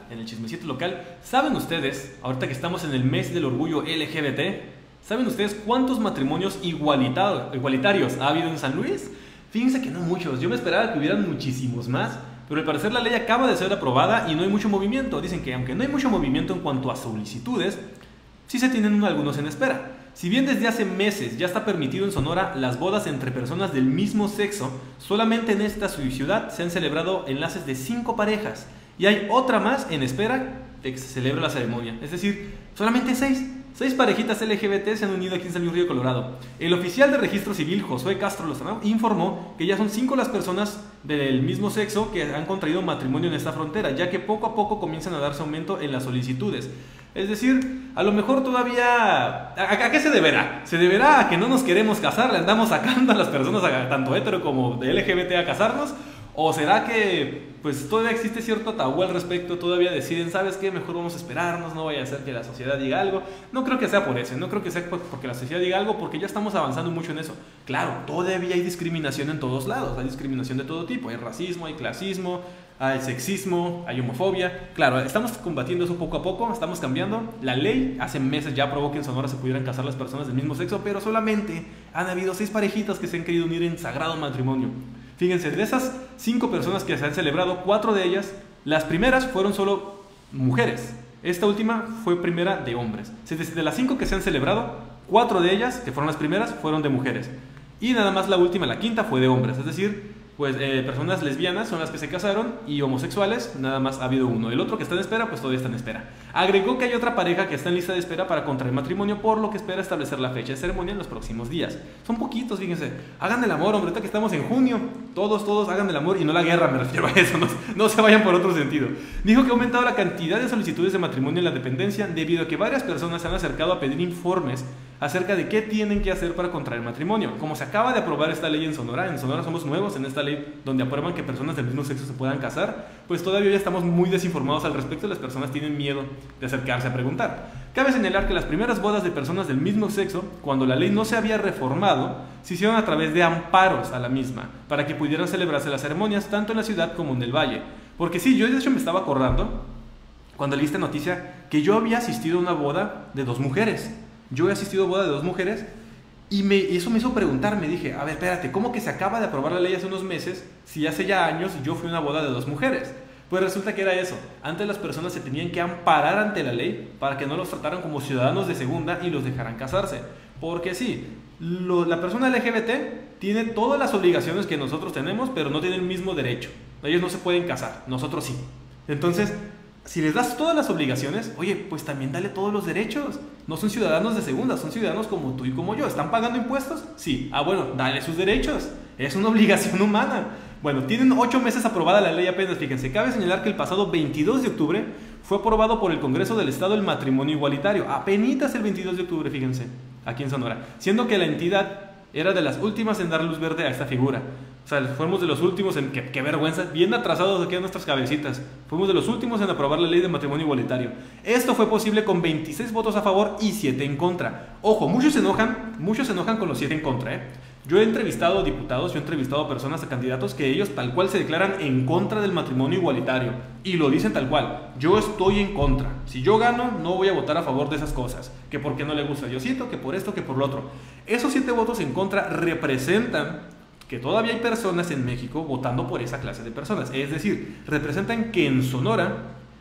A: ¿saben ustedes, ahorita que estamos en el mes del orgullo LGBT, ¿saben ustedes cuántos matrimonios igualitarios ha habido en San Luis? Fíjense que no muchos, yo me esperaba que hubieran muchísimos más, pero al parecer la ley acaba de ser aprobada y no hay mucho movimiento. Dicen que aunque no hay mucho movimiento en cuanto a solicitudes, sí se tienen algunos en espera. Si bien desde hace meses ya está permitido en Sonora las bodas entre personas del mismo sexo, solamente en esta ciudad se han celebrado enlaces de 5 parejas y hay otra más en espera de que se celebre la ceremonia. Es decir, solamente 6 parejitas LGBT se han unido aquí en San Luis Río Colorado. El oficial de registro civil, Josué Castro Lozano, informó que ya son 5 las personas del mismo sexo que han contraído matrimonio en esta frontera, ya que poco a poco comienzan a darse aumento en las solicitudes. Es decir, a lo mejor todavía... ¿A qué se deberá? Se deberá a que no nos queremos casar, le andamos sacando a las personas, tanto hetero como de LGBT, a casarnos. ¿O será que pues todavía existe cierto tabú al respecto? Todavía deciden, ¿sabes qué? Mejor vamos a esperarnos, no vaya a ser que la sociedad diga algo. No creo que sea por eso, no creo que sea porque la sociedad diga algo, porque ya estamos avanzando mucho en eso. Claro, todavía hay discriminación en todos lados, hay discriminación de todo tipo, hay racismo, hay clasismo, hay sexismo, hay homofobia. Claro, estamos combatiendo eso poco a poco, estamos cambiando. La ley hace meses ya aprobó que en Sonora se pudieran casar las personas del mismo sexo, pero solamente han habido 6 parejitas que se han querido unir en sagrado matrimonio. Fíjense, de esas 5 personas que se han celebrado, 4 de ellas, las primeras fueron solo mujeres. Esta última fue primera de hombres. De las 5 que se han celebrado, 4 de ellas, que fueron las primeras, fueron de mujeres. Y nada más la última, la quinta, fue de hombres. Es decir, pues personas lesbianas son las que se casaron y homosexuales nada más ha habido uno. El otro que está en espera, pues todavía está en espera. Agregó que hay otra pareja que está en lista de espera para contraer matrimonio, por lo que espera establecer la fecha de ceremonia en los próximos días. Son poquitos, fíjense. Hagan el amor, hombre, ahorita que estamos en junio. Todos hagan el amor y no la guerra, me refiero a eso. No se vayan por otro sentido. Dijo que ha aumentado la cantidad de solicitudes de matrimonio en la dependencia debido a que varias personas se han acercado a pedir informes acerca de qué tienen que hacer para contraer matrimonio. Como se acaba de aprobar esta ley en Sonora somos nuevos en esta ley donde aprueban que personas del mismo sexo se puedan casar, pues todavía ya estamos muy desinformados al respecto y las personas tienen miedo de acercarse a preguntar. Cabe señalar que las primeras bodas de personas del mismo sexo, cuando la ley no se había reformado, se hicieron a través de amparos a la misma, para que pudieran celebrarse las ceremonias tanto en la ciudad como en el valle. Porque sí, yo de hecho me estaba acordando, cuando leí esta noticia, que yo había asistido a una boda de 2 mujeres. Yo he asistido a boda de 2 mujeres y eso me hizo preguntarme, dije, a ver, espérate, ¿cómo que se acaba de aprobar la ley hace unos meses si hace ya años yo fui a una boda de 2 mujeres? Pues resulta que era eso. Antes las personas se tenían que amparar ante la ley para que no los trataran como ciudadanos de segunda y los dejaran casarse. Porque sí, la persona LGBT tiene todas las obligaciones que nosotros tenemos, pero no tiene el mismo derecho. Ellos no se pueden casar, nosotros sí. Entonces, si les das todas las obligaciones, oye, pues también dale todos los derechos. No son ciudadanos de segunda, son ciudadanos como tú y como yo. ¿Están pagando impuestos? Sí. Bueno, dale sus derechos. Es una obligación humana. Bueno, tienen 8 meses aprobada la ley apenas, fíjense. Cabe señalar que el pasado 22 de octubre fue aprobado por el Congreso del Estado el matrimonio igualitario. Apenitas el 22 de octubre, fíjense, aquí en Sonora. Siendo que la entidad era de las últimas en dar luz verde a esta figura. O sea, fuimos de los últimos en... ¡Qué vergüenza! Bien atrasados aquí en nuestras cabecitas. Fuimos de los últimos en aprobar la ley de matrimonio igualitario. Esto fue posible con 26 votos a favor y 7 en contra. Ojo, muchos se enojan con los 7 en contra, ¿eh? Yo he entrevistado diputados, yo he entrevistado personas, a candidatos que ellos tal cual se declaran en contra del matrimonio igualitario. Y lo dicen tal cual. Yo estoy en contra. Si yo gano, no voy a votar a favor de esas cosas. Que porque no le gusta a Diosito, que por esto, que por lo otro. Esos 7 votos en contra representan que todavía hay personas en México votando por esa clase de personas. Es decir, representan que en Sonora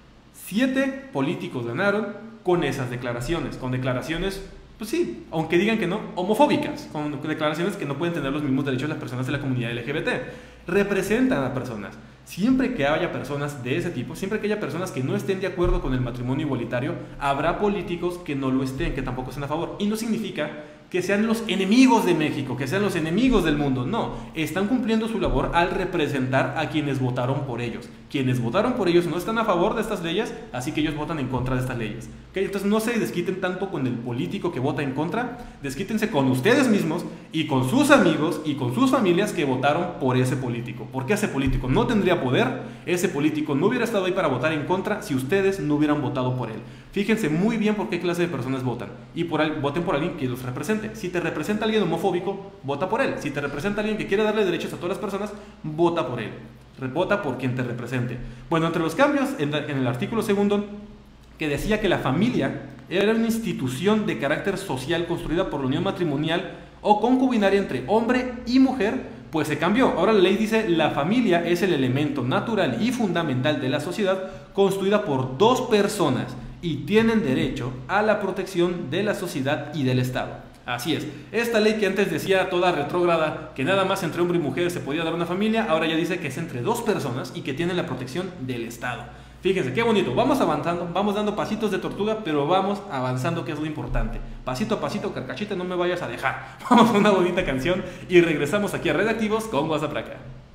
A: 7 políticos ganaron con esas declaraciones. Con declaraciones, pues sí, aunque digan que no, homofóbicas. Con declaraciones que no pueden tener los mismos derechos las personas de la comunidad LGBT. Representan a personas. Siempre que haya personas de ese tipo, siempre que haya personas que no estén de acuerdo con el matrimonio igualitario, habrá políticos que no lo estén, que tampoco estén a favor. Y no significa que sean los enemigos de México, que sean los enemigos del mundo. No, están cumpliendo su labor al representar a quienes votaron por ellos. Quienes votaron por ellos no están a favor de estas leyes, así que ellos votan en contra de estas leyes. ¿Okay? Entonces no se desquiten tanto con el político que vota en contra, desquítense con ustedes mismos y con sus amigos y con sus familias que votaron por ese político. Porque ese político no tendría poder, ese político no hubiera estado ahí para votar en contra si ustedes no hubieran votado por él. Fíjense muy bien por qué clase de personas votan y voten por alguien que los represente. Si te representa alguien homofóbico, vota por él. Si te representa alguien que quiere darle derechos a todas las personas, vota por él. Vota por quien te represente. Bueno, entre los cambios en el artículo 2, que decía que la familia era una institución de carácter social construida por la unión matrimonial o concubinaria entre hombre y mujer, pues se cambió. Ahora la ley dice: la familia es el elemento natural y fundamental de la sociedad construida por dos personas y tienen derecho a la protección de la sociedad y del Estado. Así es, esta ley que antes decía toda retrógrada que nada más entre hombre y mujer se podía dar una familia, ahora ya dice que es entre dos personas y que tienen la protección del Estado. Fíjense, qué bonito, vamos avanzando, vamos dando pasitos de tortuga, pero vamos avanzando, que es lo importante. Pasito a pasito, Carcachita, no me vayas a dejar. Vamos a una bonita canción y regresamos aquí a Redactivos con WhatsApp acá.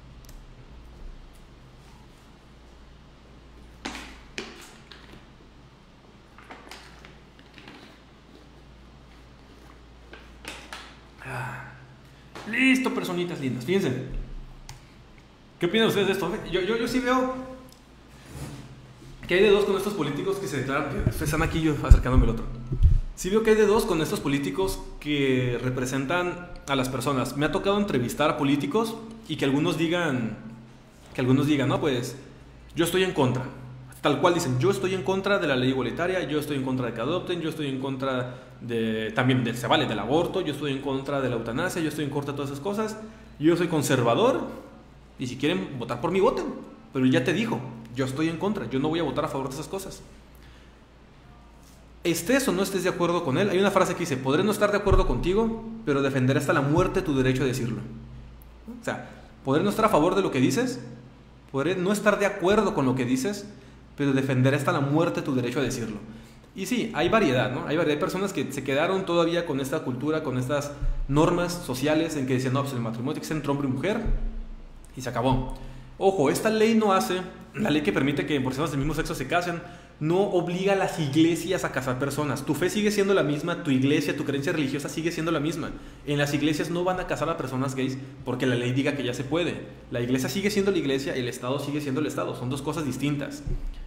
A: Listo, personitas lindas, fíjense. ¿Qué opinan ustedes de esto? Yo sí veo que hay de dos con estos políticos que se declaran, están aquí yo acercándome al otro. Sí veo que hay de dos con estos políticos que representan a las personas. Me ha tocado entrevistar a políticos y que algunos digan, no, pues yo estoy en contra. Tal cual dicen, yo estoy en contra de la ley igualitaria, yo estoy en contra de que adopten, yo estoy en contra también se vale del aborto, yo estoy en contra de la eutanasia, yo estoy en contra de todas esas cosas, yo soy conservador y si quieren votar por mí, voten. Pero ya te dijo, yo estoy en contra, yo no voy a votar a favor de esas cosas. Estés o no estés de acuerdo con él, hay una frase que dice: podré no estar de acuerdo contigo, pero defenderé hasta la muerte tu derecho a decirlo. O sea, podré no estar a favor de lo que dices, podré no estar de acuerdo con lo que dices, pero defenderé hasta la muerte tu derecho a decirlo. Y sí, hay variedad, ¿no? Hay variedad de personas que se quedaron todavía con esta cultura, con estas normas sociales en que decían, no, pues el matrimonio tiene que ser entre hombre y mujer, y se acabó. Ojo, esta ley no hace, la ley que permite que personas del mismo sexo se casen, no obliga a las iglesias a casar personas. Tu fe sigue siendo la misma, tu iglesia, tu creencia religiosa sigue siendo la misma. En las iglesias no van a casar a personas gays porque la ley diga que ya se puede. La iglesia sigue siendo la iglesia, el Estado sigue siendo el Estado, son dos cosas distintas.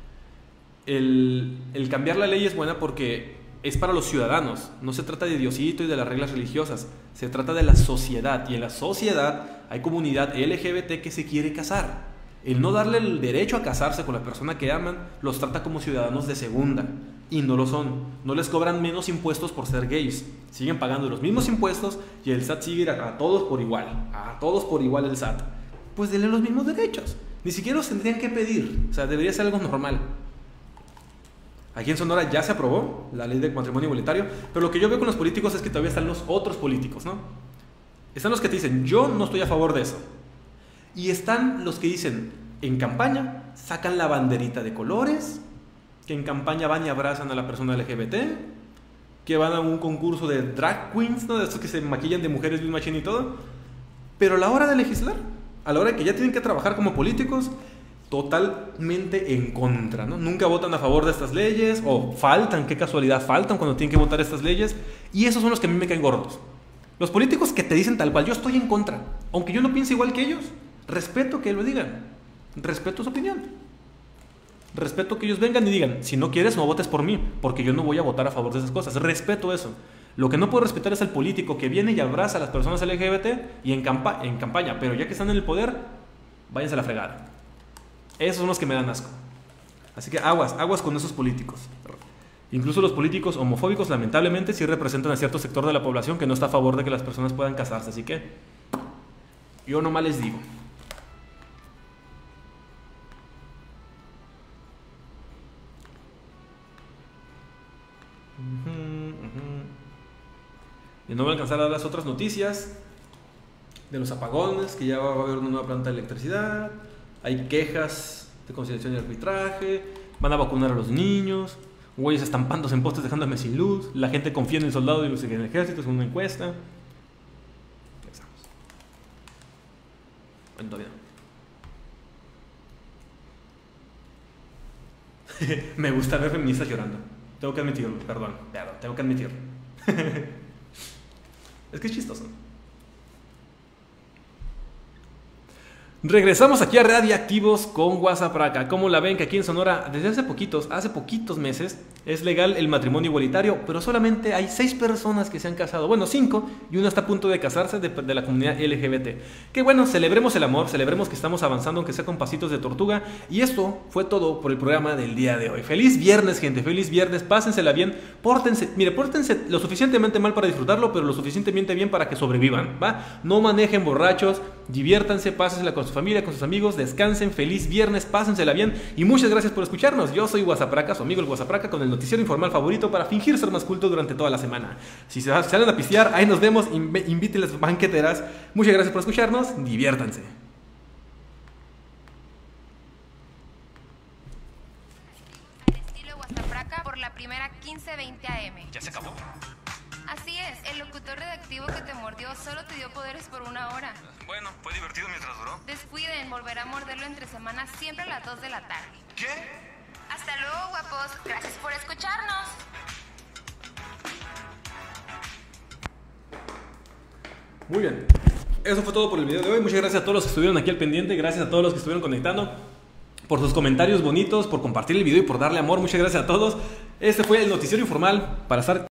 A: El cambiar la ley es buena porque es para los ciudadanos, no se trata de Diosito y de las reglas religiosas, se trata de la sociedad, y en la sociedad hay comunidad LGBT que se quiere casar. El no darle el derecho a casarse con la persona que aman los trata como ciudadanos de segunda, y no lo son. No les cobran menos impuestos por ser gays, siguen pagando los mismos impuestos y el SAT sigue a todos por igual, el SAT. Pues denle los mismos derechos, ni siquiera los tendrían que pedir, o sea, debería ser algo normal. Aquí en Sonora ya se aprobó la ley de matrimonio igualitario, pero lo que yo veo con los políticos es que todavía están los otros políticos, ¿no? Están los que te dicen, yo no estoy a favor de eso. Y están los que dicen, en campaña, sacan la banderita de colores, que en campaña van y abrazan a la persona LGBT, que van a un concurso de drag queens, ¿no? De estos que se maquillan de mujeres bien machín y todo. Pero a la hora de legislar, a la hora de que ya tienen que trabajar como políticos, totalmente en contra, ¿no? Nunca votan a favor de estas leyes, o faltan, qué casualidad, faltan cuando tienen que votar estas leyes, y esos son los que a mí me caen gordos. Los políticos que te dicen tal cual, yo estoy en contra, aunque yo no piense igual que ellos, respeto que lo digan, respeto su opinión, respeto que ellos vengan y digan, si no quieres no votes por mí, porque yo no voy a votar a favor de esas cosas, respeto eso. Lo que no puedo respetar es el político que viene y abraza a las personas LGBT y en campaña, pero ya que están en el poder, váyanse a la fregada. Esos son los que me dan asco. Así que aguas con esos políticos. Incluso los políticos homofóbicos, lamentablemente, sí representan a cierto sector de la población que no está a favor de que las personas puedan casarse. Así que yo nomás les digo. Y no voy a alcanzar a dar las otras noticias de los apagones, que ya va a haber una nueva planta de electricidad. Hay quejas de conciliación y arbitraje, van a vacunar a los niños. güeyes estampándose en postes dejándome sin luz, la gente confía en el soldado y en el ejército, según una encuesta. Empezamos. Bueno, todavía no. Me gusta ver feministas llorando. Tengo que admitirlo, perdón, tengo que admitirlo. Es que es chistoso. Regresamos aquí a Radiactivos con Guasapraca. ¿Cómo la ven? Que aquí en Sonora, desde hace poquitos meses, es legal el matrimonio igualitario, pero solamente hay 6 personas que se han casado. Bueno, 5, y una está a punto de casarse de la comunidad LGBT. Que bueno, celebremos el amor, celebremos que estamos avanzando, aunque sea con pasitos de tortuga. Y esto fue todo por el programa del día de hoy. Feliz viernes, gente, feliz viernes, pásensela bien, pórtense lo suficientemente mal para disfrutarlo, pero lo suficientemente bien para que sobrevivan, ¿va? No manejen borrachos, diviértanse, pásensela con su familia, con sus amigos, descansen, feliz viernes, pásensela bien y muchas gracias por escucharnos. Yo soy Guasapraca, su amigo el Guasapraca, con el noticiero informal favorito para fingir ser más culto durante toda la semana. Si se salen a pistear, ahí nos vemos, inviten las banqueteras. Muchas gracias por escucharnos, diviértanse.
B: Al estilo Guasapraca por la primera 15:20 AM.
C: ¿Ya se acabó?
B: Así es, el locutor radioactivo que te mordió solo te dio poderes por 1 hora.
C: Bueno, fue divertido mientras duró.
B: Descuiden, volverá a morderlo entre semanas siempre a las 2 de la tarde.
C: ¿Qué?
B: Hasta luego, guapos. Gracias por escucharnos.
A: Muy bien, eso fue todo por el video de hoy. Muchas gracias a todos los que estuvieron aquí al pendiente. Gracias a todos los que estuvieron conectando, por sus comentarios bonitos, por compartir el video y por darle amor. Muchas gracias a todos. Este fue el noticiero informal para estar